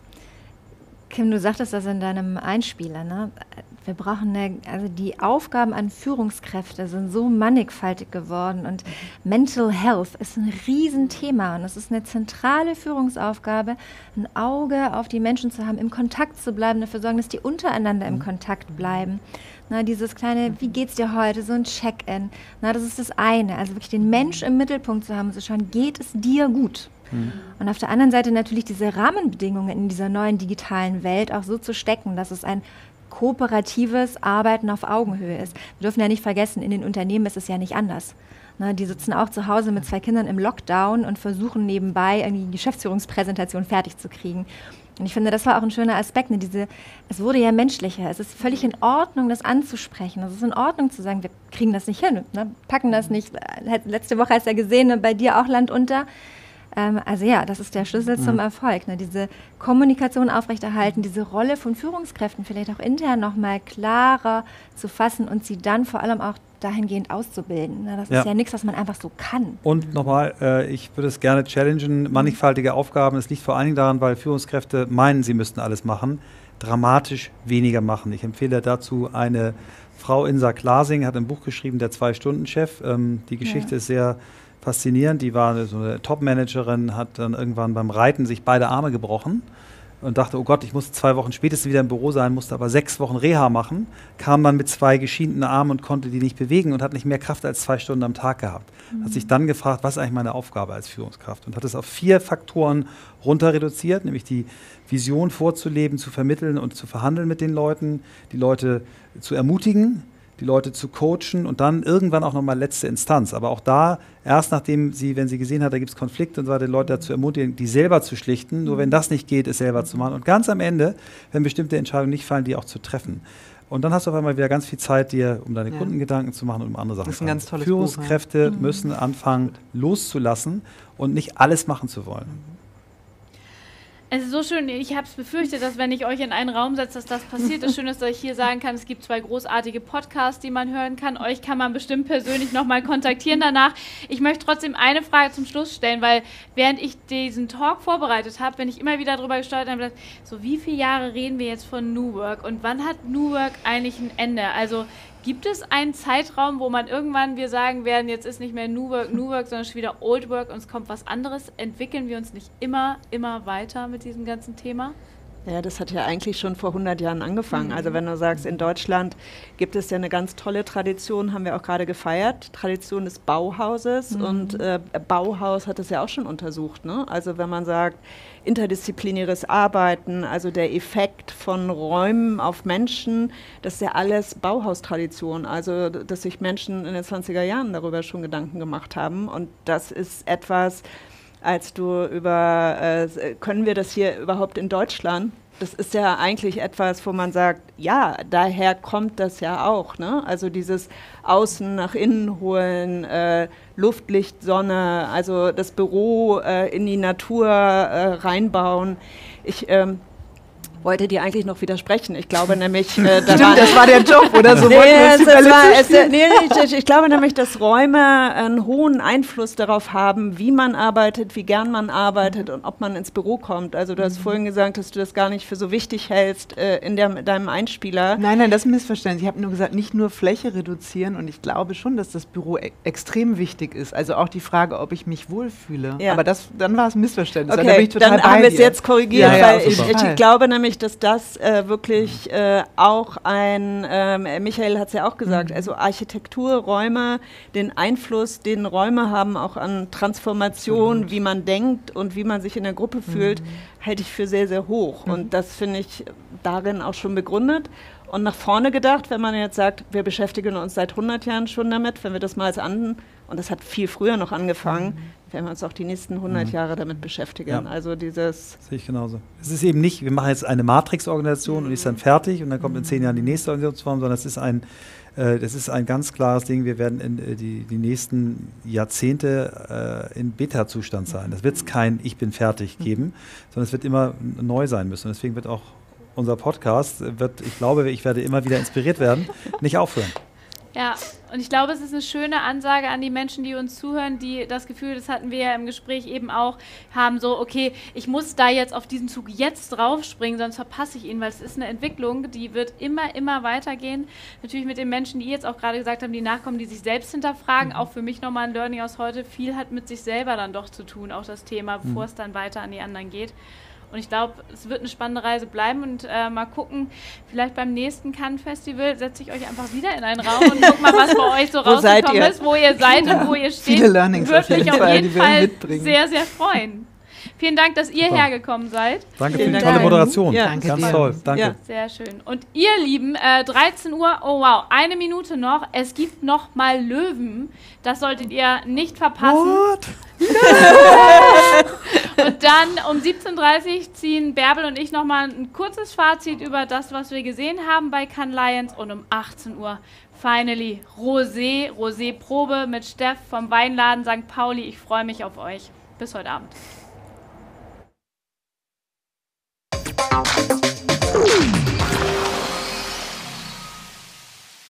Kim, du sagtest das in deinem Einspieler, ne? Wir brauchen eine, also die Aufgaben an Führungskräfte sind so mannigfaltig geworden und Mental Health ist ein Riesenthema und es ist eine zentrale Führungsaufgabe, ein Auge auf die Menschen zu haben, im Kontakt zu bleiben, dafür sorgen, dass die untereinander im Kontakt bleiben. Na, dieses kleine, wie geht's dir heute, so ein Check-in, na, das ist das eine, also wirklich den Mensch im Mittelpunkt zu haben, zu schauen, geht es dir gut? Mhm. Und auf der anderen Seite natürlich diese Rahmenbedingungen in dieser neuen digitalen Welt auch so zu stecken, dass es ein kooperatives Arbeiten auf Augenhöhe ist. Wir dürfen ja nicht vergessen, in den Unternehmen ist es ja nicht anders. Na, die sitzen auch zu Hause mit zwei Kindern im Lockdown und versuchen nebenbei irgendwie die Geschäftsführungspräsentation fertig zu kriegen. Und ich finde, das war auch ein schöner Aspekt. Ne? Diese, es wurde ja menschlicher. Es ist völlig in Ordnung, das anzusprechen. Es ist in Ordnung zu sagen, wir kriegen das nicht hin, ne? Packen das nicht. Letzte Woche hast du ja gesehen, ne? Bei dir auch Land unter. Ähm, also ja, das ist der Schlüssel mhm. zum Erfolg. Ne? Diese Kommunikation aufrechterhalten, diese Rolle von Führungskräften vielleicht auch intern nochmal klarer zu fassen und sie dann vor allem auch dahingehend auszubilden. Ne? Das ja. ist ja nichts, was man einfach so kann. Und nochmal, äh, ich würde es gerne challengen, mannigfaltige Aufgaben. Es liegt vor allen Dingen daran, weil Führungskräfte meinen, sie müssten alles machen, dramatisch weniger machen. Ich empfehle dazu eine Frau, Insa Klasing, hat ein Buch geschrieben, der Zwei-Stunden-Chef. Ähm, die Geschichte ja. ist sehr faszinierend. Die war so eine Top-Managerin, hat dann irgendwann beim Reiten sich beide Arme gebrochen und dachte, oh Gott, ich muss zwei Wochen spätestens wieder im Büro sein, musste aber sechs Wochen Reha machen, kam dann mit zwei geschiedenen Armen und konnte die nicht bewegen und hat nicht mehr Kraft als zwei Stunden am Tag gehabt. Mhm. Hat sich dann gefragt, was ist eigentlich meine Aufgabe als Führungskraft? Und hat es auf vier Faktoren runter reduziert, nämlich die Vision vorzuleben, zu vermitteln und zu verhandeln mit den Leuten, die Leute zu ermutigen, die Leute zu coachen und dann irgendwann auch nochmal letzte Instanz. Aber auch da, erst nachdem sie, wenn sie gesehen hat, da gibt es Konflikte und so weiter, die Leute dazu ermutigen, die selber zu schlichten. Nur wenn das nicht geht, es selber zu machen. Und ganz am Ende, wenn bestimmte Entscheidungen nicht fallen, die auch zu treffen. Und dann hast du auf einmal wieder ganz viel Zeit, dir um deine ja. Kunden Gedanken zu machen und um andere Sachen. Das ist ein ganz tolles Führungskräfte Buch, ja. müssen anfangen, loszulassen und nicht alles machen zu wollen. Es ist so schön, ich habe es befürchtet, dass wenn ich euch in einen Raum setze, dass das passiert. Das Schöne ist, dass ich hier sagen kann, es gibt zwei großartige Podcasts, die man hören kann. Euch kann man bestimmt persönlich nochmal kontaktieren danach. Ich möchte trotzdem eine Frage zum Schluss stellen, weil während ich diesen Talk vorbereitet habe, bin ich immer wieder darüber gesteuert und habe gedacht, so wie viele Jahre reden wir jetzt von New Work und wann hat New Work eigentlich ein Ende? Also gibt es einen Zeitraum, wo man irgendwann wir sagen werden, jetzt ist nicht mehr New Work, New Work, sondern schon wieder Old Work und es kommt was anderes? Entwickeln wir uns nicht immer, immer weiter mit diesem ganzen Thema? Ja, das hat ja eigentlich schon vor hundert Jahren angefangen. Mhm. Also wenn du sagst, in Deutschland gibt es ja eine ganz tolle Tradition, haben wir auch gerade gefeiert, Tradition des Bauhauses. Mhm. Und äh, Bauhaus hat es ja auch schon untersucht. Ne? Also wenn man sagt, interdisziplinäres Arbeiten, also der Effekt von Räumen auf Menschen, das ist ja alles Bauhaustradition. Also dass sich Menschen in den zwanziger Jahren darüber schon Gedanken gemacht haben. Und das ist etwas, als du über, äh, können wir das hier überhaupt in Deutschland? Das ist ja eigentlich etwas, wo man sagt, ja, daher kommt das ja auch. Ne? Also dieses Außen nach innen holen, äh, Luft, Licht, Sonne, also das Büro äh, in die Natur äh, reinbauen. Ich ähm, wollte dir eigentlich noch widersprechen. Ich glaube nämlich, äh, da Stimmt, war, das war der Job, oder so? Nee, es, es war, es, nee, ich, ich glaube nämlich, dass Räume einen hohen Einfluss darauf haben, wie man arbeitet, wie gern man arbeitet und ob man ins Büro kommt. Also du hast mhm. vorhin gesagt, dass du das gar nicht für so wichtig hältst äh, in der, deinem Einspieler. Nein, nein, das ist missverständlich. Ich habe nur gesagt, nicht nur Fläche reduzieren und ich glaube schon, dass das Büro e extrem wichtig ist. Also auch die Frage, ob ich mich wohlfühle. Ja. Aber das, dann war es ein Missverständnis. Okay, da bin ich total dann bei haben wir es dir. jetzt korrigiert, ja, ja, weil ich, ich glaube nämlich, ich, dass das äh, wirklich äh, auch ein, ähm, Michael hat es ja auch gesagt, mhm. also Architektur, Räume, den Einfluss, den Räume haben auch an Transformation, mhm. wie man denkt und wie man sich in der Gruppe fühlt, mhm. halte ich für sehr, sehr hoch. Mhm. Und das finde ich darin auch schon begründet. Und nach vorne gedacht, wenn man jetzt sagt, wir beschäftigen uns seit hundert Jahren schon damit, wenn wir das mal als an, und das hat viel früher noch angefangen, mhm. werden wir uns auch die nächsten hundert mhm. Jahre damit beschäftigen. Ja. Also dieses... Sehe ich genauso. Es ist eben nicht, wir machen jetzt eine Matrix-Organisation mhm. und die ist dann fertig und dann kommt in zehn Jahren die nächste Organisationsform, sondern es ist ein, äh, das ist ein ganz klares Ding, wir werden in äh, die, die nächsten Jahrzehnte äh, in Beta-Zustand sein. Das wird es kein Ich bin fertig geben, sondern es wird immer neu sein müssen. Und deswegen wird auch unser Podcast, wird, ich glaube, ich werde immer wieder inspiriert werden, nicht aufhören. Ja, und ich glaube, es ist eine schöne Ansage an die Menschen, die uns zuhören, die das Gefühl, das hatten wir ja im Gespräch eben auch, haben so, okay, ich muss da jetzt auf diesen Zug jetzt draufspringen, sonst verpasse ich ihn, weil es ist eine Entwicklung, die wird immer, immer weitergehen. Natürlich mit den Menschen, die jetzt auch gerade gesagt haben, die nachkommen, die sich selbst hinterfragen, mhm. auch für mich nochmal ein Learning aus heute, viel hat mit sich selber dann doch zu tun, auch das Thema, bevor mhm. es dann weiter an die anderen geht. Und ich glaube, es wird eine spannende Reise bleiben und äh, mal gucken, vielleicht beim nächsten Cannes-Festival setze ich euch einfach wieder in einen Raum und guck mal, was bei euch so rausgekommen ist, wo ihr seid und wo ihr steht. Viele Learnings Würde auf jeden mich auf Fall, jeden die wir Fall mitbringen. sehr, sehr freuen. Vielen Dank, dass ihr Super. hergekommen seid. Danke Vielen für die Dank. tolle Moderation. Ja, danke Ganz dir. toll. Danke. Ja. Sehr schön. Und ihr Lieben, äh, dreizehn Uhr, oh wow, eine Minute noch. Es gibt noch mal Löwen. Das solltet ihr nicht verpassen. What? Und dann um siebzehn Uhr dreißig ziehen Bärbel und ich noch mal ein kurzes Fazit über das, was wir gesehen haben bei Cannes Lions. Und um achtzehn Uhr finally Rosé, Rosé-Probe mit Steff vom Weinladen Sankt Pauli. Ich freue mich auf euch. Bis heute Abend.